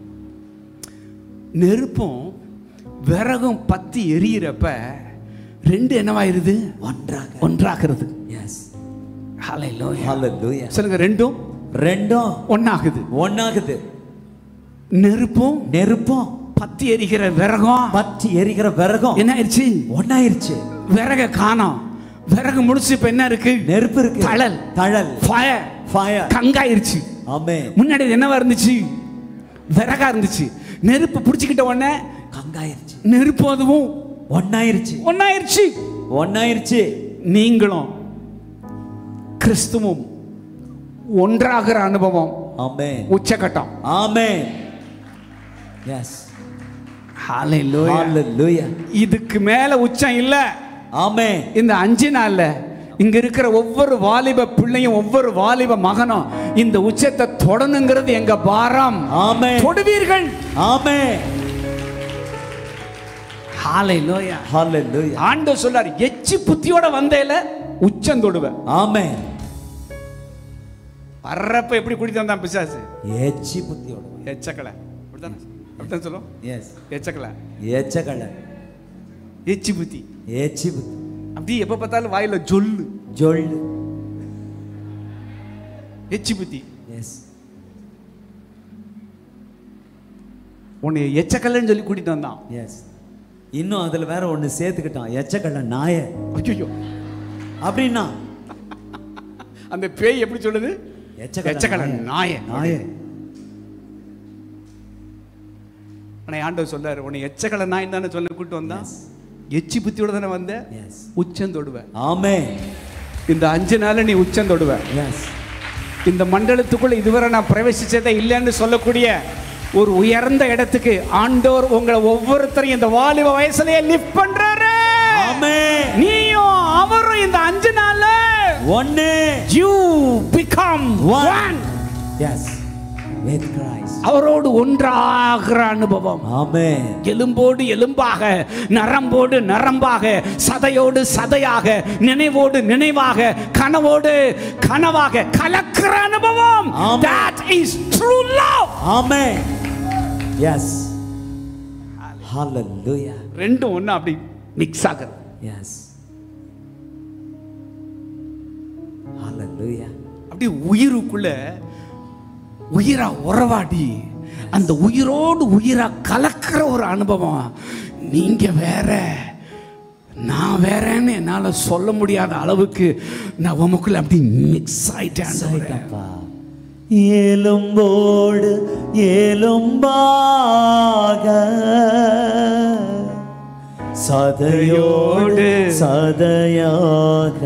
நெருப்பும் விறகும் பத்தி எரியிறப்ப ரெண்டு என்னவாயிருது? ஒன்றாக ஒன்றாகிறது. எஸ். ஹalleluya. ஹalleluya. சொல்லுங்க. ரெண்டும் ரெண்டும் ஒன்னாகுது. ஒன்னாகுது. நெருப்பும் நெருப்பும் பத்தி எரிகிற விறகும் பத்தி எரிகிற விறகும் என்ன ஆயிடுச்சு? ஒன்னாயிருச்சு. விறக காணோம். விறகு முடிச்சு இப்ப என்ன இருக்கு? நெருப்பு இருக்கு. தழல் தழல் ஃபயர் ஃபயர் கங்காயிருச்சு. ஆமென். முன்னாடி என்னவா இருந்துச்சு? விறகா இருந்துச்சு. நெருப்பு பிடிச்சிக்கிட்ட உடனே கங்காயிருச்சு. நெருப்பு அதுவும் ஒன்னாயிருச்சு. ஒன்னாயிருச்சு. ஒன்னாயிருச்சு. நீங்களும் கிறிஸ்துவும் ஒன்றாகிற அனுபவம். ஆமென். உச்சகட்டம். ஆமென். எஸ். ஹalleluya. ஹalleluya. இதுக்கு மேல உச்சம் இல்ல. ஆமென். இந்த அஞ்சு நாள்ல இங்க இருக்கிற ஒவ்வொரு வாலிப பிள்ளையும் ஒவ்வொரு வாலிப மகனும் இந்த உச்சத்தை தொடணுங்கிறது எங்க பாரம். ஆமென். தொடுவீர்கள். ஆமென். ஹalleluya. ஹalleluya. ஆண்டவர் சொல்றார் எச்சி புத்தியோட வந்தேல உச்சம் தொடுவ. ஆமென். வர்றப்ப எப்படி குடி தந்தான் பிசாசு? எச்சி புத்தியோட. எச்சக்கல. அப்படிதானே? அப்படிதான் சொல்லும். எஸ். எச்சக்கல. எச்சக்கல. எச்சி புத்தி. எச்சி புத்தி. அப்படி எப்ப பார்த்தாலும் வாயில ஜொல்லு ஜொல்லு. எச்சி புத்தி. எஸ். உன்னை எச்சக்கல்லன்னு சொல்லி கூட்டிட்டு வந்தான். எஸ். இன்னும் அதுல வேற ஒண்ணு சேர்த்துக்கிட்டான், எச்சக்கல்ல நாய. ஐயோ அப்படின்னா அந்த பேய் எப்படி சொல்லுது? எச்சக்கல்ல நாய நாய. ஆனா ஆண்டவர் சொல்றாரு, உன்னை எச்சக்கல்ல நாய் தானே சொல்ல கூட்டிட்டு வந்தான். எச்சி புத்தியோட தானே வந்த. உச்சம் தொடுவ. ஆமென். இந்த அஞ்சு நாள் நீ உச்சம் தொடுவ. எஸ். இந்த மண்டலத்துக்குள்ள இதுவரை நான் பிரவேசிச்சதே இல்லைன்னு சொல்லக்கூடிய ஒரு உயர்ந்த இடத்துக்கு ஆண்டவர் உங்களை ஒவ்வொருத்தரையும் இந்த வாலிப வயசுலயே லிஃப்ட் பண்றாரு. ஆமென். நீயும் அவரும் இந்த அஞ்சு நாள்ல ஒன்னு. you become one. Yes. With Christ. அவரோடு ஒன்றாகிற அனுபவம். ஆமென். எலும்போடு எலும்பாக, நரம்போடு நரம்பாக, சதையோடு சதையாக, நினைவோடு நினைவாக, கனவோடு கனவாக கலக்கிற அனுபவம். That is true love. Amen. Yes. Hallelujah. ரெண்டும் ஒண்ணு அப்படி மிக்ஸ் ஆகுது. Yes. Hallelujah. அப்படி உயிருக்குள்ள உயிரா உறவாடி அந்த உயிரோடு உயிரா கலக்கிற ஒரு அனுபவம். நீங்க வேற நான் வேறன்னு என்னால சொல்ல முடியாத அளவுக்கு நான் உமக்குள்ள அப்படி மிக்ஸ் ஆயிட்டேன். எலும்போடு எலும்பாக, சதையோடு சதையாக,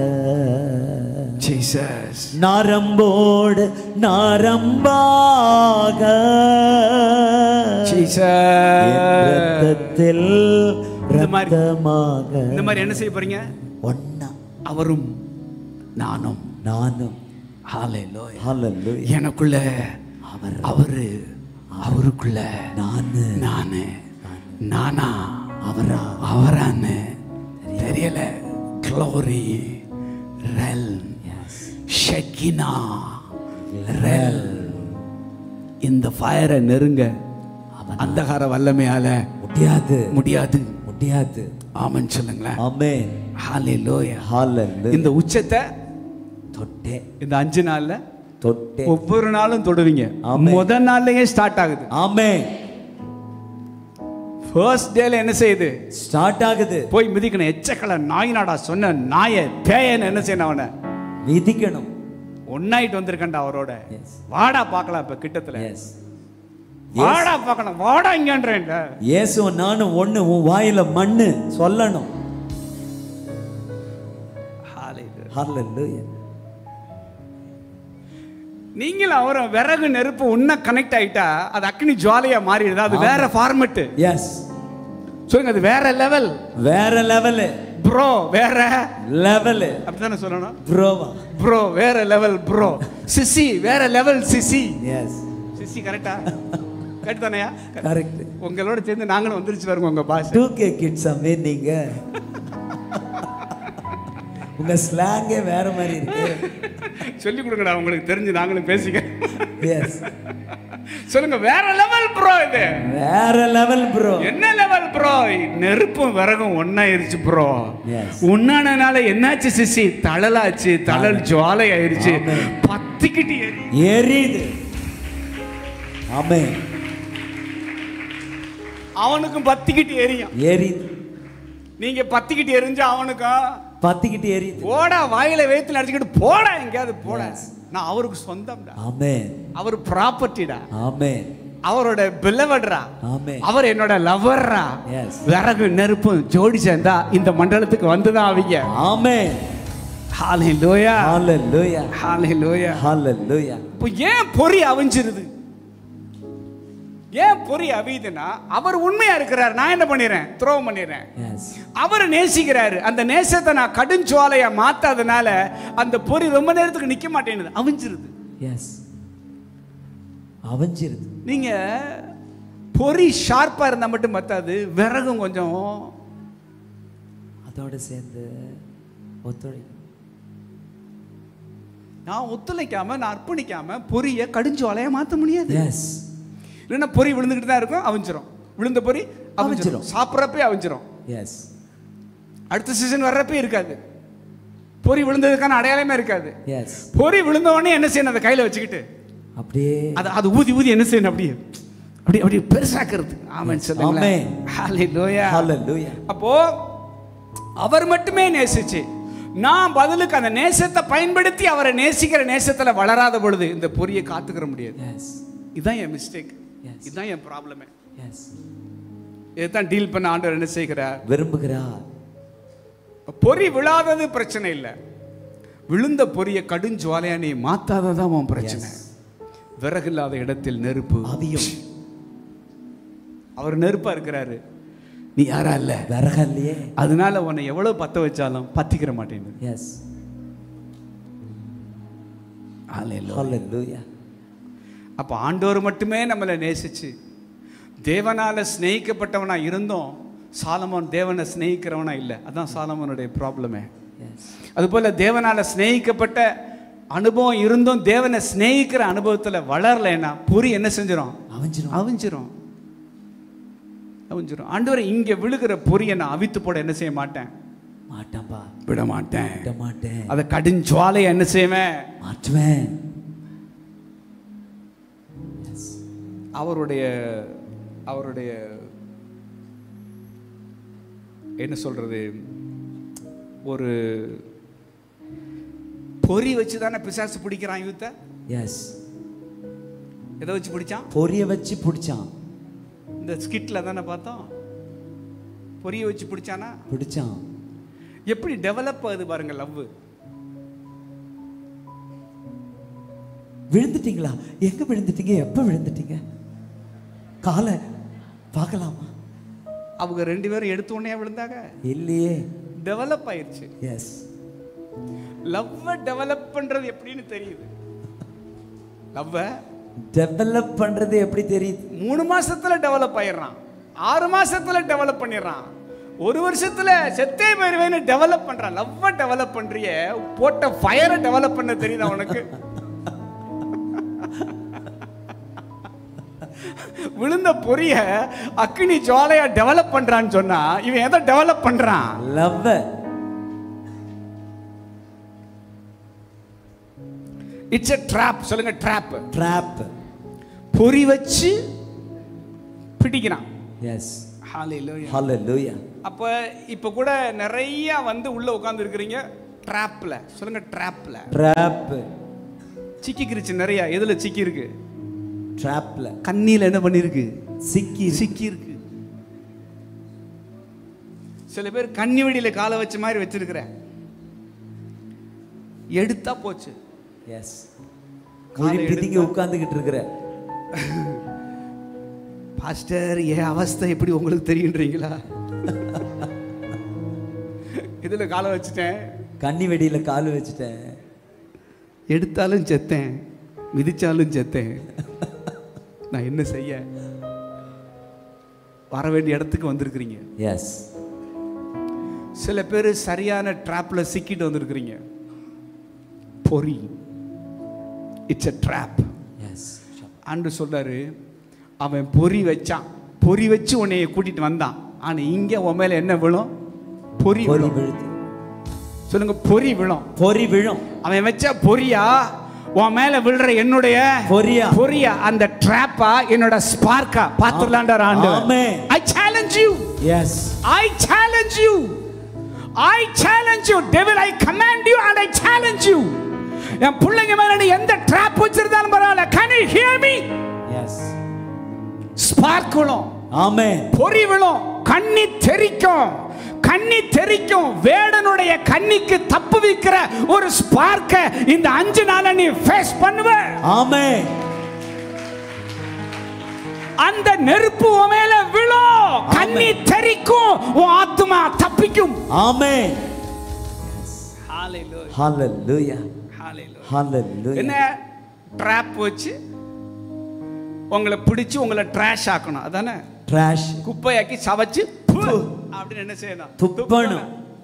ஜீசஸ் நரம்போடு நரம்பாக, ஜீசஸ் இரத்தத்தில் இரத்தமாக. இந்த மாதிரி என்ன செய்ய போறீங்க? ஒண்ணா அவரும் நானும் நானும். ஹalleluya. ஹalleluya. எனக்குள்ள அவர், அவரு அவருக்குள்ள நானு நானு, நானா அவரா அவரான்னு தெரியல. glory realm, shekinah realm. இந்த ஃபயரை நெருங்க அந்தகார வல்லமையால முடியாது முடியாது முடியாது. ஆமென் சொல்லுங்களேன். ஆமென். ஹalleluya. ஹalleluya. இந்த உச்சத்தை தொட்டே இந்த அஞ்சு நாள்ல தொட்டே ஒவ்வொரு நாளும் தொடுவீங்க. முதல் நாள்லயே ஸ்டார்ட் ஆகுது. ஆமென். ஃபர்ஸ்ட் டேல என்ன செய்யுது? ஸ்டார்ட் ஆகுது. போய் மிதிக்கணும். எச்சக்கல நாய் நாடா சொன்ன நாய பேயன்னு என்ன செய்யணும்? அவனை மிதிக்கணும். ஒன்னாயிட்டு வந்திருக்கண்டா அவரோட. வாடா பார்க்கலாம். இப்ப கிட்டத்துல எஸ். வாடா பார்க்கணும். வாடா இங்கன்றேன். இயேசு நானும் ஒண்ணு. உன் வாயில மண்ணு சொல்லணும். ஹalleluya. நீங்கள் அவர விறகு நெருப்பு ஒண்ணா கனெக்ட் ஆயிட்டா அது அக்னி ஜுவாலையா மாறிடுது. அது வேற ஃபார்மட். எஸ். சொல்லுங்க. அது வேற லெவல். வேற லெவல். ப்ரோ வேற லெவல். அப்படிதானே சொல்லணும். ப்ரோவா ப்ரோ வேற லெவல். ப்ரோ சிசி வேற லெவல். சிசி. எஸ். சிசி கரெக்டா? கரெக்ட் தானயா? கரெக்ட். உங்களோட சேர்ந்து நாங்களும் வந்துருச்சு பாருங்க. உங்க பாஷை டூ கே கிட்ஸ் அம்மே. நீங்க உங்க ஸ்லாங்கே வேற மாதிரி இருக்கு. சொல்லி கொடுங்கடா. உங்களுக்கு தெரிஞ்சு நாங்களும் பேசிக்க. எஸ். சொல்லுங்க. வேற லெவல் ப்ரோ. இது வேற லெவல் ப்ரோ. என்ன லெவல் ப்ரோ? நெருப்பும் விறகும் ஒன்னாயிருச்சு ப்ரோ. ஒன்னானனால என்னாச்சு சிசி? தழலாச்சு. தழல் ஜுவாலை ஆயிருச்சு. பத்திக்கிட்டு எரியுது. ஆமென். அவனுக்கும் பத்திக்கிட்டு எரியும். எரியுது. நீங்க பத்திக்கிட்டு எரிஞ்சா அவனுக்கும் பத்திக்கிட்டு எரியுது. போடா வாயில வயித்துல அடிச்சுக்கிட்டு போடா எங்கயாவது போடா. நான் அவருக்கு சொந்தம்டா. ஆமென். அவர் ப்ராப்பர்ட்டிடா. ஆமென். அவரோட பிலவட்ரா. ஆமென். அவர் என்னோட லவர்ரா. எஸ். விறகு நெருப்பு ஜோடி சேர்ந்தா இந்த மண்டலத்துக்கு வந்துதான் அவங்க. ஆமென். ஹalleluya. ஹalleluya. ஹalleluya. ஹalleluya. இப்போ ஏன் பொறி அவிஞ்சிருது? ஏன் பொறி அவியுதுன்னா அவர் உண்மையா இருக்கிறார். நான் என்ன பண்ணிடுறேன்? த்ரோ பண்ணிடுறேன். அவர் நேசிக்கிறாரு. அந்த நேசத்தை நான் கடுஞ்சுவாலையா மாத்தாதனால அந்த பொறி ரொம்ப நேரத்துக்கு நிக்க மாட்டேங்குது. அவிஞ்சிருது. எஸ். அவிஞ்சிருது. நீங்க பொறி ஷார்ப்பா இருந்தா மட்டும் பத்தாது. விறகும் கொஞ்சம் அதோட சேர்ந்து ஒத்துழைக்கும். நான் ஒத்துழைக்காம நான் அர்ப்பணிக்காம பொரிய கடுஞ்சுவாலையா மாத்த முடியாது. எஸ். இல்லைன்னா பொறி விழுந்துக்கிட்டு தான் இருக்கும். அவிஞ்சிரும். விழுந்த பொறி அவிஞ்சிரும். சாப்பிட்றப்பே அவிஞ்சிரும். எஸ். அடுத்த சீசன் வர்றப்ப இருக்காது. பொறி விழுந்ததுக்கான அடையாளமே இருக்காது. எஸ். பொறி விழுந்த உடனே என்ன செய்யணும்? அதை கையில வச்சுக்கிட்டு அப்படியே அது அது ஊதி ஊதி என்ன செய்யணும்? அப்படியே அப்படியே அப்படியே பெருசாக்குறது. ஆமென் சொல்லுங்க. ஹalleluya. ஹalleluya. அப்போ அவர் மட்டுமே நேசிச்சு நான் பதிலுக்கு அந்த நேசத்தை பயன்படுத்தி அவரை நேசிக்கிற நேசத்துல வளராத பொழுது இந்த பொறியை காத்துக்கிற முடியாது. எஸ். இதுதான் என் மிஸ்டேக். இதுதான் என் ப்ராப்ளமே. எஸ். இதைத்தான் டீல் பண்ண ஆண்டவர் என்ன செய்கிறார்? விரும்புகிறார். பொறி விழாதது பிரச்சனை இல்லை, விழுந்த பொறியை கடுஞ்சுவாலையா நீ மாத்தாததான் உன் பிரச்சனை. விறகு இல்லாத இடத்தில் நெருப்பு அவியும். அவர் நெருப்பா இருக்கிறாரு, நீ யாரா இல்ல, விறகு இல்லையே. அதனால உன்னை எவ்வளவு பத்த வச்சாலும் பத்திக்கிற மாட்டேங்குது. எஸ். ஹalleluya. அப்ப ஆண்டவர் மட்டுமே நம்மளை நேசிச்சு தேவனால ஸ்நேகிக்கப்பட்டவனா இருந்தோம். சாலமோன் தேவனை ஸ்நேகிக்கிறவனா இல்லை, அதான் சாலமோனுடைய ப்ராப்ளமே. அதுபோல தேவனால ஸ்நேகிக்கப்பட்ட அனுபவம் இருந்தும் தேவனை ஸ்நேகிக்கிற அனுபவத்தில் வளரலைன்னா பொறி என்ன செஞ்சிடும்? அவிஞ்சிரும். அவிஞ்சிரும் அவிஞ்சிரும். ஆண்டவரை இங்க விழுகிற பொறியை நான் அவித்து போட என்ன செய்ய மாட்டேன்? மாட்டேன்பா, விட மாட்டேன். விட மாட்டேன். அதை கடுஞ்சுவாலையை என்ன செய்வேன்? மாற்றுவேன். அவருடைய அவருடைய என்ன சொல்றது, ஒரு பொறி வச்சு தானே பிசாசு பிடிக்கிறான் யூத்த. எஸ். எதை வச்சு பிடிச்சான்? பொரிய வச்சு பிடிச்சான். இந்த ஸ்கிட்ல தானே பார்த்தோம், பொரிய வச்சு பிடிச்சானா? பிடிச்சான். எப்படி டெவலப் ஆகுது பாருங்க லவ். விழுந்துட்டீங்களா? எங்க விழுந்துட்டீங்க? எப்ப விழுந்துட்டீங்க? காலை பார்க்கலாமா? அவங்க ரெண்டு பேரும் எடுத்த உடனே விழுந்தாங்க இல்லையே, டெவலப் ஆயிருச்சு. எஸ். லவ் டெவலப் பண்றது எப்படின்னு தெரியுது. லவ் டெவலப் பண்றது எப்படி தெரியுது? மூணு மாசத்துல டெவலப் ஆயிடுறான், ஆறு மாசத்துல டெவலப் பண்ணிடுறான், ஒரு வருஷத்துல செத்தே போயிருவேன்னு டெவலப் பண்றான். லவ் டெவலப் பண்றிய போட்ட ஃபயரை டெவலப் பண்ண தெரியுதா உனக்கு? விழுந்த பொரிய அக்னி ஜுவாலையா டெவலப் பண்றான்னு சொன்னா இவன் எதை டெவலப் பண்றான்? லவ். It's a trap. சொல்லுங்க trap. trap. பொறி வச்சு பிடிக்கிறான். எஸ். ஹalleluya. ஹalleluya. அப்ப இப்ப கூட நிறைய வந்து உள்ள உட்கார்ந்து இருக்கீங்க ட்ராப்ல. சொல்லுங்க ட்ராப்ல. trap. சிக்கிக்கிருச்சு நிறைய. எதுல சிக்கி இருக்கு? ட்ராப்ல. கண்ணில என்ன பண்ணிருக்கு? சிக்கி சிக்கி இருக்கு. சில பேர் கண்ணி வெடியில காலை வச்ச மாதிரி வச்சிருக்கிற, எடுத்தா போச்சு. எஸ். காலை பிடிங்க உட்கார்ந்துகிட்டு இருக்கிற. பாஸ்டர் என் அவஸ்தை எப்படி உங்களுக்கு தெரியுன்றீங்களா? இதுல காலை வச்சுட்டேன், கண்ணி வெடியில கால் வச்சுட்டேன், எடுத்தாலும் செத்தேன், மிதிச்சாலும் செத்தேன், நான் என்ன செய்ய? வர வேண்டிய இடத்துக்கு வந்திருக்கிறீங்க. எஸ். சில பேர் சரியான ட்ராப்ல சிக்கிட்டு வந்திருக்கிறீங்க. பொறி. It's a trap. எஸ். ஆண்டு சொல்றாரு, அவன் பொறி வச்சான், பொறி வச்சு உன்னைய கூட்டிட்டு வந்தான். ஆனா இங்க உன் மேல என்ன விழும்? பொறி பொறி விழும். விழுது. சொல்லுங்க, பொறி விழும். பொறி விழும். அவன் வச்ச பொறியா உன் மேல விழுற என்னுடைய பொறியா பொறியா அந்த ட்ராப்பா என்னோட ஸ்பார்க்கா பாத்துலாம்டா ஆண்டவர். ஆமென். I challenge you. Yes. I challenge you. I challenge you. Devil, I command you and I challenge you. என் பிள்ளைங்க மேல நீ எந்த ட்ராப் வச்சிருந்தாலும் பரவாயில்ல. Can you hear me? Yes. Spark விழும். ஆமென். பொறி விழும். கண்ணி தெறிக்கும். கண்ணி தெறிக்கும். வேடனுடைய கண்ணிக்கு தப்பு வைக்கிற ஒரு ஸ்பார்க்க இந்த அஞ்சு நாள நீ ஃபேஸ் பண்ணுவ. ஆமென். அந்த நெருப்பு உன் மேல விழும், கண்ணி தெறிக்கும், உன் ஆத்துமா தப்பிக்கும். ஆமென். ஹalleluya. ஹalleluya. ஹalleluya. ஹalleluya. என்ன ட்ராப் வச்சு உங்களை பிடிச்சு உங்களை ட்ராஷ் ஆக்கணும். அதானே? ட்ராஷ். குப்பையாக்கி சவச்சு அப்படின்னு என்ன செய்யணும்? துப்பணும்.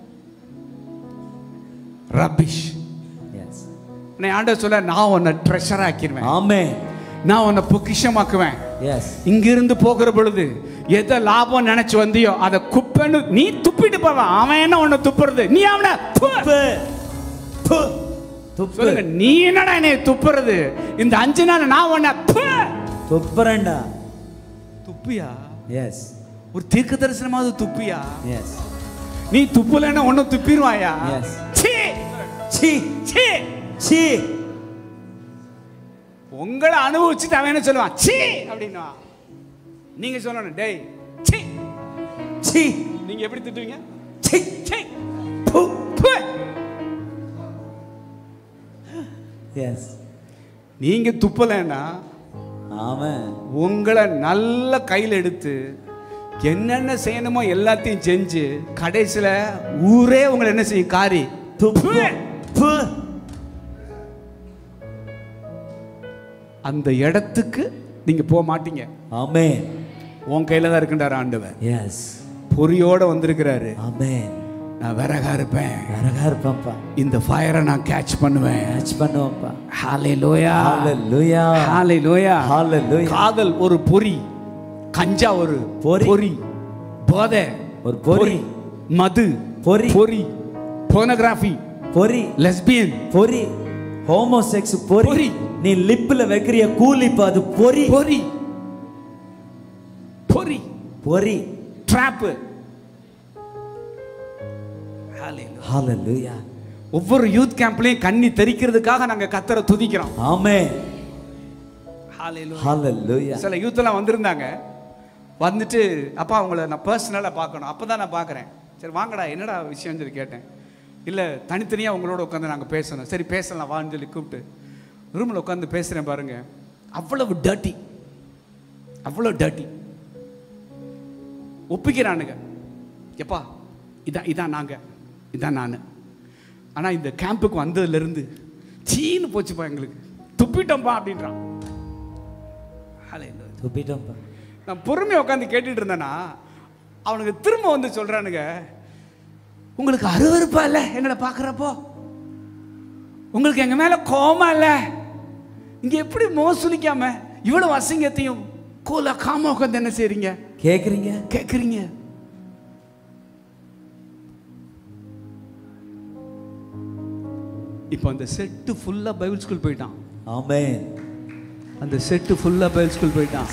ரபிஷ். எஸ். நான் ஆண்டவர் சொல்ல, நான் உன்னை ட்ரெஷர் ஆக்கிடுவேன். ஆமென். நான் உன்னை பொக்கிஷமாக்குவேன். எஸ். இங்கிருந்து போகிற பொழுது எதை லாபம் நினைச்சு வந்தியோ அதை குப்பை துப்பன்னு நீ துப்பிட்டு போவ, அவன் என்ன உன்னை துப்புறது? நீ அவனை துப்பு து துப்பு. சொல்லுங்க, நீ என்னடா என்னை துப்புறது? இந்த அஞ்சு நாள் நான் உன்னை துப்புறேன்டா. துப்பியா? எஸ். ஒரு தீர்க்க தரிசனமாவது துப்பியா? எஸ். நீ துப்புலன்னா ஒன்னு துப்பிடுவாயா? எஸ். சீ சீ சீ சீ. உங்களை அனுபவிச்சுட்டு அவன் என்ன சொல்லுவான்? சீ அப்படின்னா நீங்க சொல்லணும், டேய் சீ சீ. நீங்க எப்படி திட்டுவீங்க? சீ சீ து து. எஸ். நீங்க துப்பலன்னா ஆமென், உங்களை நல்ல கையில் எடுத்து என்னென்ன செய்யணுமோ எல்லாத்தையும் செஞ்சு கடைசியில ஊரே உங்களை என்ன செய்யும்? காரி துப்பு து. அந்த இடத்துக்கு நீங்க போக மாட்டீங்க. ஆமென். உன் கையில தான் இருக்கின்றார் ஆண்டவர். எஸ். பொறியோட வந்திருக்கிறாரு. ஆமென். நான் விறகா இருப்பேன், அழகா இருப்பேன்ப்பா. இந்த ஃபயரை நான் கேட்ச் பண்ணுவேன். கேட்ச் பண்ணுவேன்ப்பா. ஹalleluya ஹalleluya ஹalleluya ஹalleluya. காதல் ஒரு பொறி, கஞ்சா ஒரு பொறி, பொறி, போதை ஒரு பொறி, மது பொறி, பொறி, போனோகிராஃபி பொறி, லெஸ்பியன் பொறி, ஹோமோசெக்ஸ் பொறி. பொறி. நீ லிப்ல வைக்கிற கூலிப்பு அது பொறி. பொறி பொறி பொறி. ட்ராப். ஹalleluya. ஒவ்வொரு யூத் கேம்ப்லயும் கண்ணி தெரிக்கிறதுக்காக நாங்க கர்த்தரை துதிக்கிறோம். ஆமென். ஹalleluya ஹalleluya. சில யூத் எல்லாம் வந்திருந்தாங்க. வந்துட்டு அப்பா அவங்கள நான் பர்சனலா பார்க்கணும். அப்பதான் நான் பார்க்கறேன். சரி வாங்கடா, என்னடா விஷயம்னு சொல்லி கேட்டேன். இல்ல தனித்தனியா உங்களோட உட்காந்து நாங்க பேசணும். சரி பேசலாம் வான்னு சொல்லி கூப்பிட்டு ரூம்ல உட்காந்து பேசுறேன் பாருங்க. அவ்வளவு டர்ட்டி, அவ்வளவு டர்ட்டி. ஒப்பிக்கிறானுங்க, எப்பா இதான் இதான் நாங்க, இதான் நான். ஆனா இந்த கேம்புக்கு வந்ததுல இருந்து சீனு போச்சுப்பா, எங்களுக்கு துப்பிட்டோம்பா அப்படின்றான். துப்பிட்டோம்பா. நான் பொறுமையா உட்காந்து கேட்டுட்டு இருந்தேன்னா அவனுக்கு திரும்ப வந்து சொல்றானுங்க, உங்களுக்கு அருவருப்பா இல்ல எங்களை பாக்குறப்போ? உங்களுக்கு எங்க மேல கோமா இல்ல? இங்க எப்படி மோசுலிக்காம இவ்வளவு அசிங்கத்தையும் கோலா காம உட்காந்து என்ன செய்றீங்க? கேக்குறீங்க கேக்குறீங்க. இப்போ அந்த செட்டு ஃபுல்லா பைபிள் ஸ்கூல் போயிட்டான். ஆமென். அந்த செட்டு ஃபுல்லா பைபிள் ஸ்கூல் போயிட்டான்.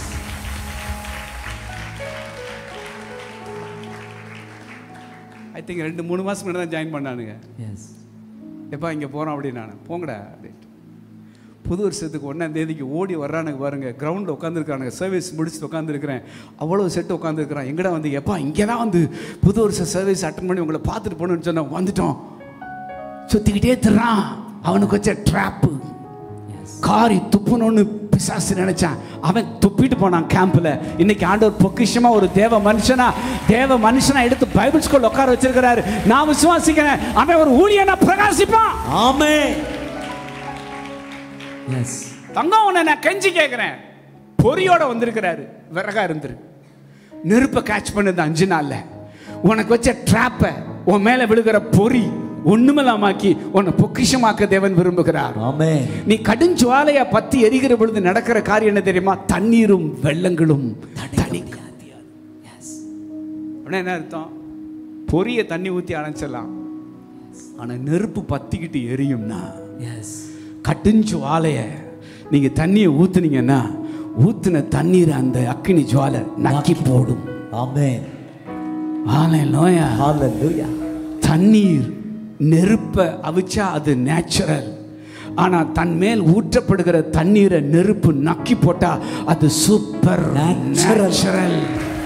ஐ திங்க் ரெண்டு மூணு மாசம் முன்னாடி தான் ஜாயின் பண்ணானுங்க. எஸ். எப்பா இங்கே போகிறோம் அப்படின்னு நான் போங்கடா அப்படின்ட்டு புது வருஷத்துக்கு ஒன்றாம் தேதிக்கு ஓடி வர்றானுங்க பாருங்க. கிரவுண்டில் உட்காந்துருக்கானுங்க. சர்வீஸ் முடிச்சுட்டு உட்காந்துருக்கிறேன். அவ்வளோ செட்டு உட்காந்துருக்குறான். எங்கடா வந்து எப்பா இங்கே தான் வந்து புது வருஷம் சர்வீஸ் அட்டன் பண்ணி உங்களை பார்த்துட்டு போகணுன்னு சொன்ன வந்துட்டோம். சுற்றிக்கிட்டே திர்றான். அவனுக்கு வச்ச ட்ராப்பு காரி துப்புனோன்னு பிசாசு நினைச்சான். அவன் துப்பிட்டு போனான் கேம்ப்ல. இன்னைக்கு ஆண்டவர் பொக்கிஷமா ஒரு தேவ மனுஷனா தேவ மனுஷனா எடுத்து பைபிள் ஸ்கூல் உட்கார வச்சிருக்கிறாரு. நான் விசுவாசிக்கிறேன் அவன் ஒரு ஊழியனா பிரகாசிப்பான். ஆமென். எஸ். தங்கம் உன்னை நான் கெஞ்சி கேட்கிறேன். பொறியோட வந்திருக்கிறாரு. விறகா இருந்துரு. நெருப்பை கேட்ச் பண்ணது அஞ்சு நாள்ல. உனக்கு வச்ச ட்ராப்ப உன் மேல விழுகிற பொறி ஒண்ணுமில்லாமாக்கி உன்னை பொக்கிஷமாக்க தேவன் விரும்புகிறார். ஆமென். நீ கடுஞ்சுவாலையா பத்தி எரிகிற பொழுது நடக்கிற காரியம் என்ன தெரியுமா? தண்ணீரும் வெள்ளங்களும் தணிக்க. என்ன அர்த்தம்? பொரிய தண்ணி ஊத்தி அணைச்சிடலாம், ஆனா நெருப்பு பத்திக்கிட்டு எரியும்னா கடுஞ்சுவாலைய நீங்க தண்ணியை ஊத்துனீங்கன்னா ஊத்துன தண்ணீர் அந்த அக்கினி ஜுவாலை நக்கி போடும். ஆமென். ஹalleluya. ஹalleluya. தண்ணீர் நெருப்பை அவிச்சா அது நேச்சுரல். ஆனா தன் மேல் ஊற்றப்படுகிற தண்ணீரை நெருப்பு நக்கி போட்டா அது சூப்பர் நேச்சுரல்.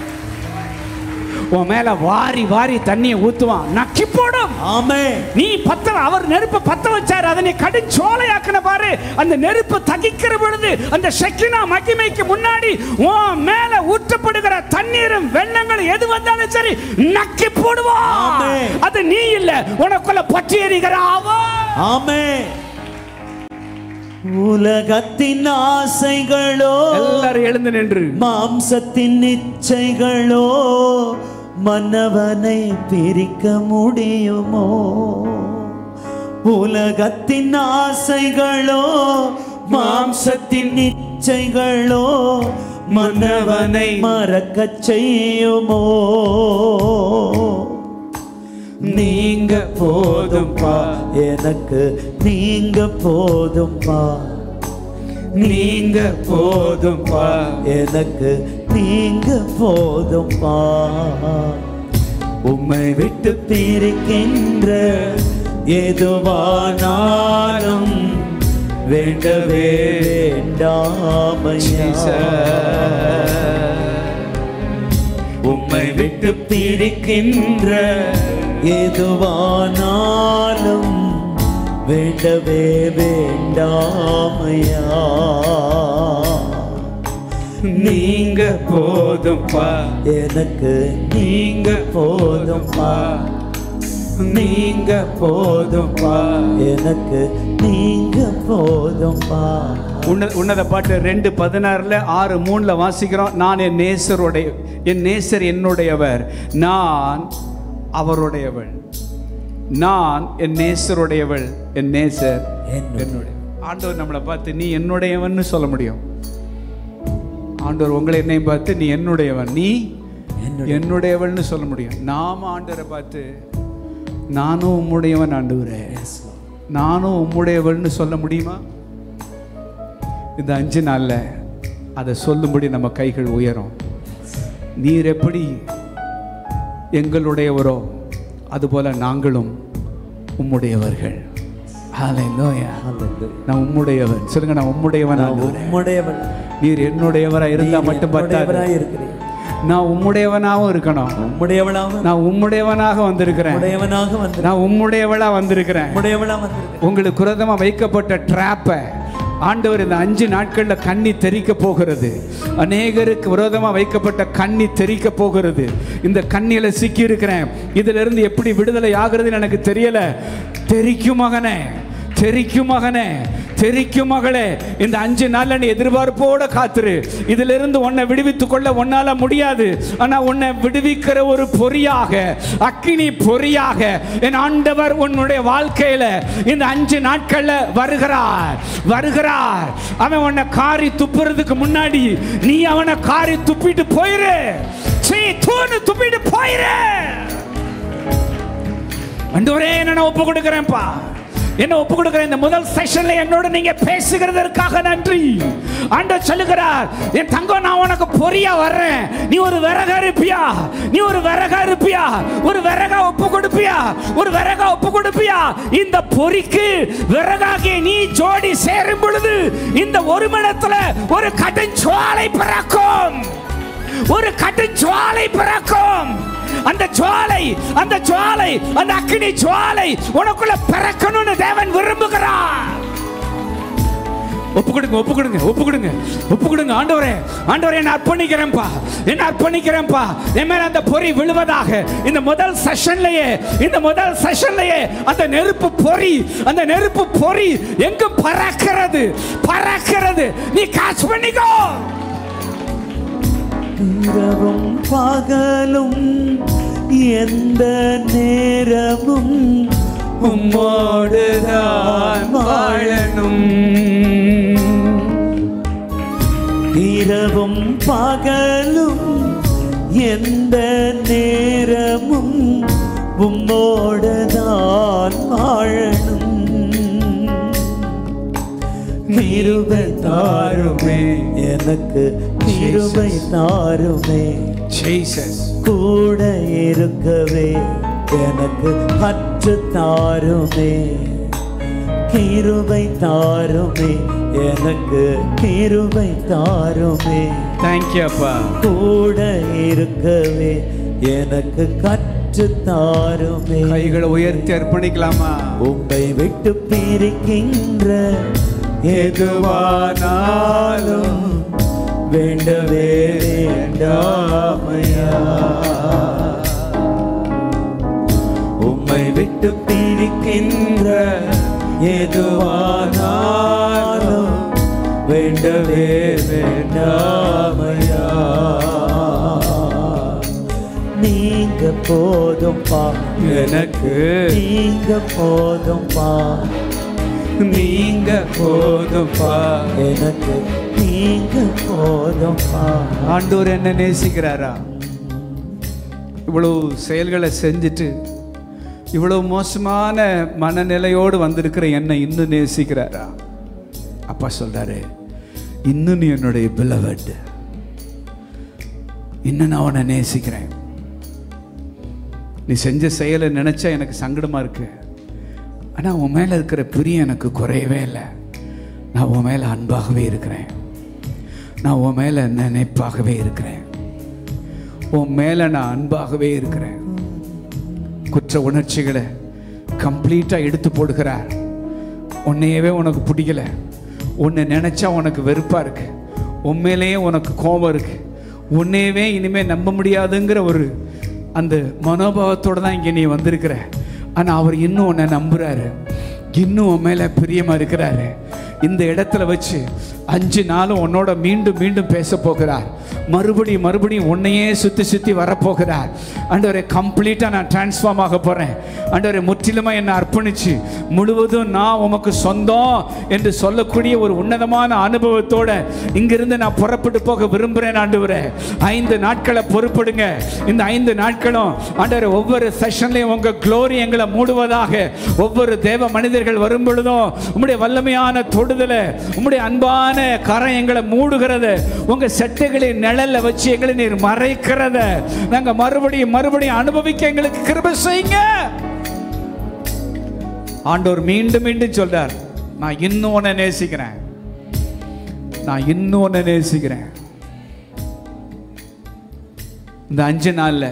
உன் மேல வாரி வாரி தண்ணியை ஊத்துவான், நக்கி போடும். ஆமென். நீ பத்த அவர் நெருப்பை பத்த வச்சாரு, அதை நீ கடும் சோலையாக்குன பாரு. அந்த நெருப்பு தகிக்கிற பொழுது அந்த ஷெக்கினா மகிமைக்கு முன்னாடி உன் மேல ஊற்றப்படுகிற தண்ணீரும் வெள்ளங்களும் எது வந்தாலும் சரி நக்கி போடுவான். அது நீ இல்ல, உனக்குள்ள பற்றி எரிகிற அவன். ஆமென். உலகத்தின் ஆசைகளோ எல்லாரும் எழுந்து நின்று மாம்சத்தின் இச்சைகளோ மன்னவனை பிரிக்க முடியுமோ? உலகத்தின் ஆசைகளோ மாம்சத்தின் இச்சைகளோ மன்னவனை மறக்கச் செய்யுமோ? நீங்க போதும்பா எனக்கு, நீங்க போதும்பா, நீங்க போதும்பா எனக்கு, நீங்க போதும்பா. உம்மை விட்டு பிரிக்கின்ற எதுவானாலும் வேண்டவே வேண்டாமையா. உம்மை விட்டு பிரிக்கின்ற எதுவானாலும் வேண்டவே வேண்டாமையா. நீங்க போதும்பா எனக்கு, நீங்க போதும்பா, நீங்க போதும்பா எனக்கு, நீங்க போதும்பா. உன்ன உன்னத பாட்டு ரெண்டு பதினாறுல ஆறு மூணுல வாசிக்கிறோம். நான் என் நேசருடைய, என் நேசர் என்னுடையவர், நான் அவருடையவள். நான் என் நேசருடையவள், என் நேசர் என்னுடைய. ஆண்டவர் நம்மளை பார்த்து நீ என்னுடையவன் சொல்ல முடியும். ஆண்டவர் உங்களை என்னையும் பார்த்து நீ என்னுடையவன், நீ என்னுடையவள்னு சொல்ல முடியும். நாம ஆண்டவரை பார்த்து நானும் உம்முடையவன் ஆண்டவரே, நானும் உம்முடையவள்னு சொல்ல முடியுமா? இந்த அஞ்சு நாள்ல அதை சொல்லும்படி நம்ம கைகள் உயரும். நீர் எப்படி எங்களுடையவரோ அதுபோல நாங்களும் உம்முடையவர்கள். ஹல்லேலூயா. நான் உம்முடையவன் சொல்லுங்க. நான் உம்முடையவன், உம்முடையவன். நீர் என்னுடையவரா இருந்தா மட்டும் பத்தாது, நான் உம்முடையவனாகவும் இருக்கணும். உம்முடையவனாக நான் உம்முடையவனாக வந்திருக்கிறேன். நான் உம்முடையவளா வந்திருக்கிறேன். உங்களுக்கு விரோதமா வைக்கப்பட்ட டிராப்பை ஆண்டவர் இந்த அஞ்சு நாட்கள்ல கண்ணி தெறிக்க போகிறது. அநேகருக்கு விரோதமா வைக்கப்பட்ட கண்ணி தெறிக்க போகிறது. இந்த கண்ணியில சிக்கி இருக்கிறேன். இதுல இருந்து எப்படி விடுதலை ஆகுறதுன்னு எனக்கு தெரியல. தெரிக்கும் மகனே, தெரிக்கும் மகனே, தெரிக்கும் மகளே, இந்த அஞ்சு நாள்ல நீ எதிர்பார்ப்போட காத்துரு. இதுல இருந்து உன்னை விடுவித்துக் கொள்ள உன்னால முடியாது. ஆனா உன்னை விடுவிக்கிற ஒரு பொறியாக, அக்கினி பொறியாக என் ஆண்டவர் உன்னுடைய வாழ்க்கையில இந்த அஞ்சு நாட்கள்ல வருகிறார், வருகிறார். அவன் உன்னை காரி துப்புறதுக்கு முன்னாடி நீ அவனை காரி துப்பிட்டு போயிரு. சீ தூணு துப்பிட்டு போயிரு. ஆண்டவரே நான் ஒப்பு கொடுக்கிறேன்ப்பா, என்ன ஒப்பு கொடுக்கிறேன். இந்த முதல் செஷன்ல என்னோட நீங்க பேசுகிறதற்காக நன்றி. ஆண்டவர் சொல்லுகிறார், என் தங்கம் நான் உனக்கு பொறியா வர்றேன். நீ ஒரு விறகா இருப்பியா, நீ ஒரு விறகா இருப்பியா, ஒரு விறகா ஒப்பு கொடுப்பியா, ஒரு விறகா ஒப்பு கொடுப்பியா. இந்த பொறிக்கு விறகாகிய நீ ஜோடி சேரும் பொழுது இந்த ஒரு மணத்துல ஒரு கடுஞ்சுவாலை பிறக்கும், ஒரு கடுஞ்சுவாலை பிறக்கும். அந்த ஜுவாலை, அந்த ஜுவாலை, அந்த அக்கினி ஜுவாலை உனக்குள்ள பிறக்கணும்னு தேவன் விரும்புகிறார். ஒப்பு கொடுங்க, ஒப்பு கொடுங்க, ஒப்பு கொடுங்க, ஒப்பு கொடுங்க. ஆண்டவரே, ஆண்டவரே என்ன அர்ப்பணிக்கிறேன்ப்பா, என்ன அர்ப்பணிக்கிறேன்ப்பா. என் மேல அந்த பொறி விழுவதாக. இந்த முதல் செஷன்லயே, இந்த முதல் செஷன்லயே அந்த நெருப்பு பொறி, அந்த நெருப்பு பொறி எங்கு பறக்கிறது, பறக்கிறது. நீ காட்சி பண்ணிக்கோ. இரவும் பகலும் எந்த நேரமும் உம்மோடுதான் வாழணும். இரவும் பகலும் எந்த நேரமும் உம்மோடுதான் வாழணும். கிருபை தாருமே எனக்கு, கிருபை தாருமே ஜீசஸ். கூட இருக்கவே எனக்கு கற்று தாருமே. கிருபை தாருமே எனக்கு, கிருபை தாருமே. தேங்க்யூ அப்பா. கூட இருக்கவே எனக்கு கற்று தாருமே. கைகளை உயர்த்தி அர்ப்பணிக்கலாமா? உம்மை விட்டு பிரிக்கின்ற எதுவானாலும் வேண்டவே வேண்டாமையா. உம்மை விட்டு பிரிக்கின்ற எதுவானாலும் வேண்டவே வேண்டாமையா. நீங்க போதும்பா எனக்கு, நீங்க போதும்பா, நீங்க போதும்பா எனக்கு, நீங்க போதும். ஆண்டவர் என்ன நேசிக்கிறாரா? இவ்வளவு செயல்களை செஞ்சுட்டு இவ்வளவு மோசமான மனநிலையோடு வந்திருக்கிற என்னை இன்னும் நேசிக்கிறாரா? அப்பா சொல்றாரு, இன்னும் நீ என்னுடைய beloved, இன்னும் நான் உன்னை நேசிக்கிறேன். நீ செஞ்ச செயலை நினைச்சா எனக்கு சங்கடமா இருக்கு, ஆனா உன் மேல இருக்கிற பிரியம் எனக்கு குறையவே இல்லை. நான் உன் மேல அன்பாகவே இருக்கிறேன், நான் உன் மேல நினைப்பாகவே இருக்கிறேன், உன் மேல நான் அன்பாகவே இருக்கிறேன். குற்ற உணர்ச்சிகளை கம்ப்ளீட்டா எடுத்து போடுகிறார். உன்னையவே உனக்கு பிடிக்கல, உன்னை நினைச்சா உனக்கு வெறுப்பா இருக்கு, உண்மையிலேயே உனக்கு கோபம் இருக்கு, உன்னையவே இனிமே நம்ப முடியாதுங்கிற ஒரு அந்த மனோபாவத்தோட தான் இங்கே நீ வந்திருக்கிற. ஆனா அவர் இன்னும் உன்னை நம்புறாரு, இன்னும் உன் மேல பிரியமா இருக்கிறாரு. இந்த இடத்துல வச்சு அஞ்சு நாளும் உன்னோட மீண்டும் மீண்டும் பேச போகிறார். மறுபடியும் மறுபடியும் உன்னையே சுற்றி சுற்றி வரப்போகிறார். ஆண்டவரே, கம்ப்ளீட்டாக நான் டிரான்ஸ்ஃபார்ம் ஆக போகிறேன். ஆண்டவரே, முற்றிலுமாக என்னை அர்ப்பணிச்சு முழுவதும் நான் உமக்கு சொந்தம் என்று சொல்லக்கூடிய ஒரு உன்னதமான அனுபவத்தோட இங்கிருந்து நான் புறப்பட்டு போக விரும்புகிறேன். ஆண்டவரே, ஐந்து நாட்களை பொறுப்படுங்க. இந்த ஐந்து நாட்களும் ஆண்டவரே, ஒவ்வொரு செஷன்லையும் உங்கள் க்ளோரி எங்களை மூடுவதாக. ஒவ்வொரு தேவ மனிதர்கள் வரும் பொழுதும் உம்முடைய வல்லமையான தொடுதலை, உம்முடைய அன்பான கரம் எங்களை மூடுகிறது. உங்க செட்டைகளின் நிழல்ல வச்சு எங்களை நீர் மறைக்கிறத நாங்க மறுபடியும் மறுபடியும் அனுபவிக்க எங்களுக்கு கிருபை செய்யுங்க. ஆண்டவர் மீண்டும் மீண்டும் சொல்றார், நான் இன்னும் உன்னை நேசிக்கிறேன், நான் இன்னும் உன்னை நேசிக்கிறேன். இந்த அஞ்சு நாள்ல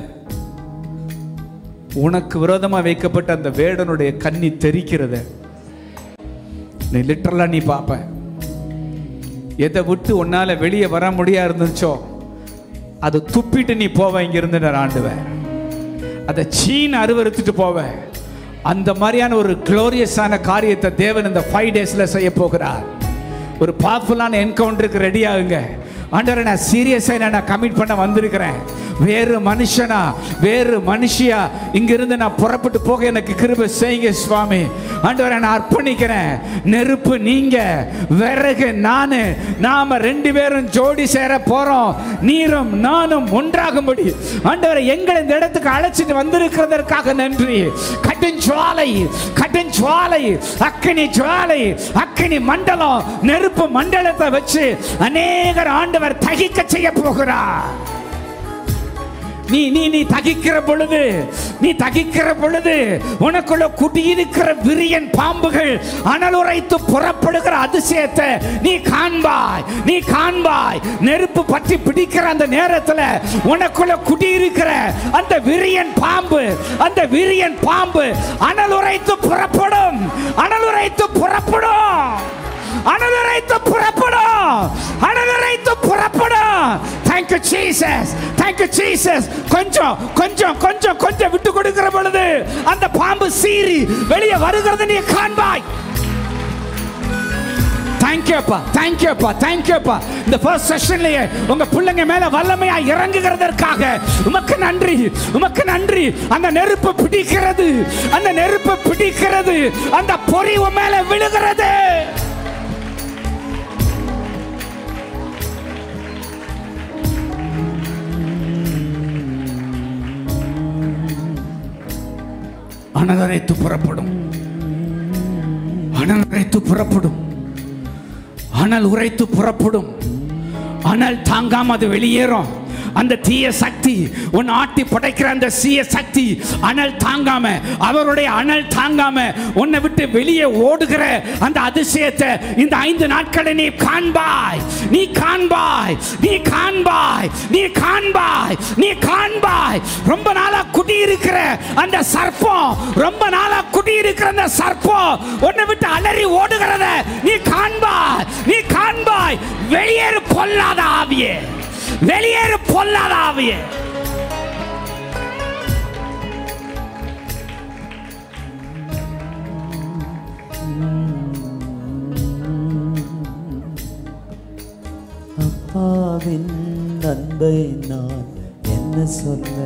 உனக்கு விரோதமா வைக்கப்பட்ட அந்த வேடனுடைய கண்ணி தெரிக்கிறது நீ லிட்டரலா நீ பாப்ப. எதை விட்டு உன்னால வெளியே வர முடியா இருந்துச்சோ அதை துப்பிட்டு நீ போவ இங்கிருந்து ஆண்டுவ. அதை சீன் அருவறுத்துட்டு போவ. அந்த மாதிரியான ஒரு குளோரியஸான காரியத்தை தேவன் இந்த ஃபைவ் டேஸ்ல செய்ய போகிறார். ஒரு பவர்ஃபுல்லான என்கவுண்டருக்கு ரெடி ஆகுங்க. ஆண்டவரே, நான் சீரியஸாக நான் கமிட் பண்ண வந்திருக்கிறேன். வேறு மனுஷனா வேறு மனுஷியா இங்கிருந்து நான் புறப்பட்டு போக எனக்கு கிருபை செய்யுங்க சுவாமி. ஆண்டவரே, நான் அர்ப்பணிக்கிறேன். நெருப்பு நீங்க, விறகு நானு, நாம ரெண்டு பேரும் ஜோடி சேர போறோம். நீரும் நானும் ஒன்றாகும்படி ஆண்டவரே எங்களை இந்த இடத்துக்கு அழைச்சிட்டு வந்திருக்கிறதற்காக நன்றி. கடும் ஜுவாலை, கடும் ஜுவாலை, அக்கினி ஜுவாலை, அக்கினி மண்டலம், நெருப்பு மண்டலத்தை வச்சு அநேகர் ஆண்டவர் தகிக்க செய்ய போகிறார். நீ நீ நீ தகிக்கிற பொழுது நீ தகிக்கிற பொழுது உனக்குள்ள குடியிருக்கிற விரியன் பாம்புகள் அனலுரைத்து புறப்படுகிற அதிசயத்தை நீ காண்பாய், நீ காண்பாய். நெருப்பு பற்றி பிடிக்கிற அந்த நேரத்தில் உனக்குள்ள குடியிருக்கிற அந்த விரியன் பாம்பு, அந்த விரியன் பாம்பு அனலுரைத்து புறப்படும், அனலுரைத்து புறப்படும், அனலுரைத்து புறப்படும், அனலுரைத்து புறப்படும். Thank you Jesus, thank you Jesus. கொஞ்சம் கொஞ்சம் கொஞ்சம் கொஞ்சம் விட்டு கொடுக்கிற பொழுது அந்த பாம்பு சீறி வெளியே வருகிறது நீ காண்பாய். Thank you அப்பா, thank you அப்பா, thank you அப்பா. இந்த ஃபர்ஸ்ட் செஷன்லயே உங்க பிள்ளைங்க மேல வல்லமையா இறங்குகிறதற்காக உமக்கு நன்றி, உமக்கு நன்றி. அந்த நெருப்பு பிடிக்கிறது, அந்த நெருப்பு பிடிக்கிறது, அந்த பொறி உன் மேல விழுகிறது. அனல் அரைத்து புறப்படும், அனல் உரைத்து புறப்படும், அனல் உரைத்து புறப்படும். அனல் தாங்காம அது வெளியேறும். அந்த தீய சக்தி உன் ஆட்டி படைக்கிற அந்த தீய சக்தி அனல் தாங்காம, அவருடைய அனல் தாங்காம உன்னை விட்டு வெளியே ஓடுகிற அந்த அதிசயத்தை இந்த ஐந்து நாட்களை நீ காண்பாய், நீ காண்பாய், நீ காண்பாய், நீ காண்பாய், நீ காண்பாய். ரொம்ப நாளா குடியிருக்கிற அந்த சர்ப்பம், ரொம்ப நாளா குடியிருக்கிற அந்த சர்ப்பம் உன்னை விட்டு அலறி ஓடுகிறத நீ காண்பாய், நீ காண்பாய். வெளியேறு பொல்லாத ஆவியே, வெளியேறு பொல்லாத ஆவியே. அப்பாவின் அன்பை நான் என்ன சொல்ல,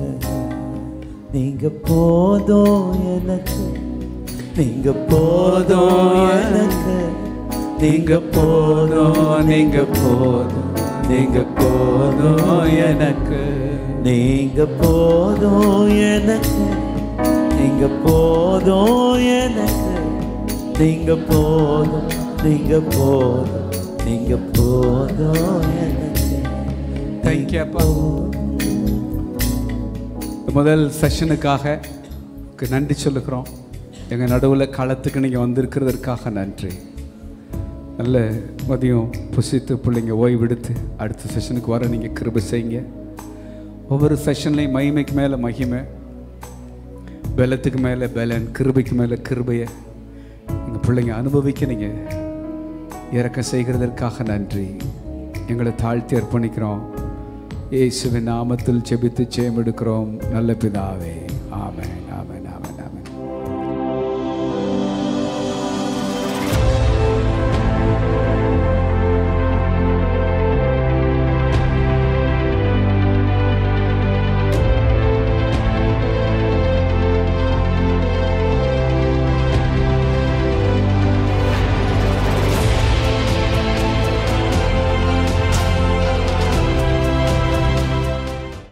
நீங்க போதும் எனக்கு, நீங்க போதும் எனக்கு, நீங்க போதும், நீங்க போதும். நீங்க போதும் எனக்கு, நீங்க போதும் எனக்கு, நீங்க போதும் எனக்கு, நீங்க போதும், நீங்க போதும், நீங்க போதும் எனக்கு. தேங்க்யூ அப்பா. முதல் செஷனுக்காக நன்றி சொல்லுகிறோம். எங்கள் நடுவில் களத்துக்கு நீங்கள் வந்திருக்கிறதற்காக நன்றி. நல்ல மதியம் புசித்து பிள்ளைங்க ஓய்வெடுத்து அடுத்த செஷனுக்கு வர நீங்கள் கிருபை செய்யுங்க. ஒவ்வொரு செஷன்லையும் மகிமைக்கு மேலே மகிமை, பலத்துக்கு மேலே பலன், கிருபைக்கு மேலே கிருபையை எங்கள் பிள்ளைங்க அனுபவிக்க நீங்கள் இறக்கம் செய்கிறதற்காக நன்றி. எங்களை தாழ்த்தி அர்ப்பணிக்கிறோம். இயேசுவின் நாமத்தில் ஜெபித்து ஜெயம் எடுக்கிறோம் நல்ல பிதாவே.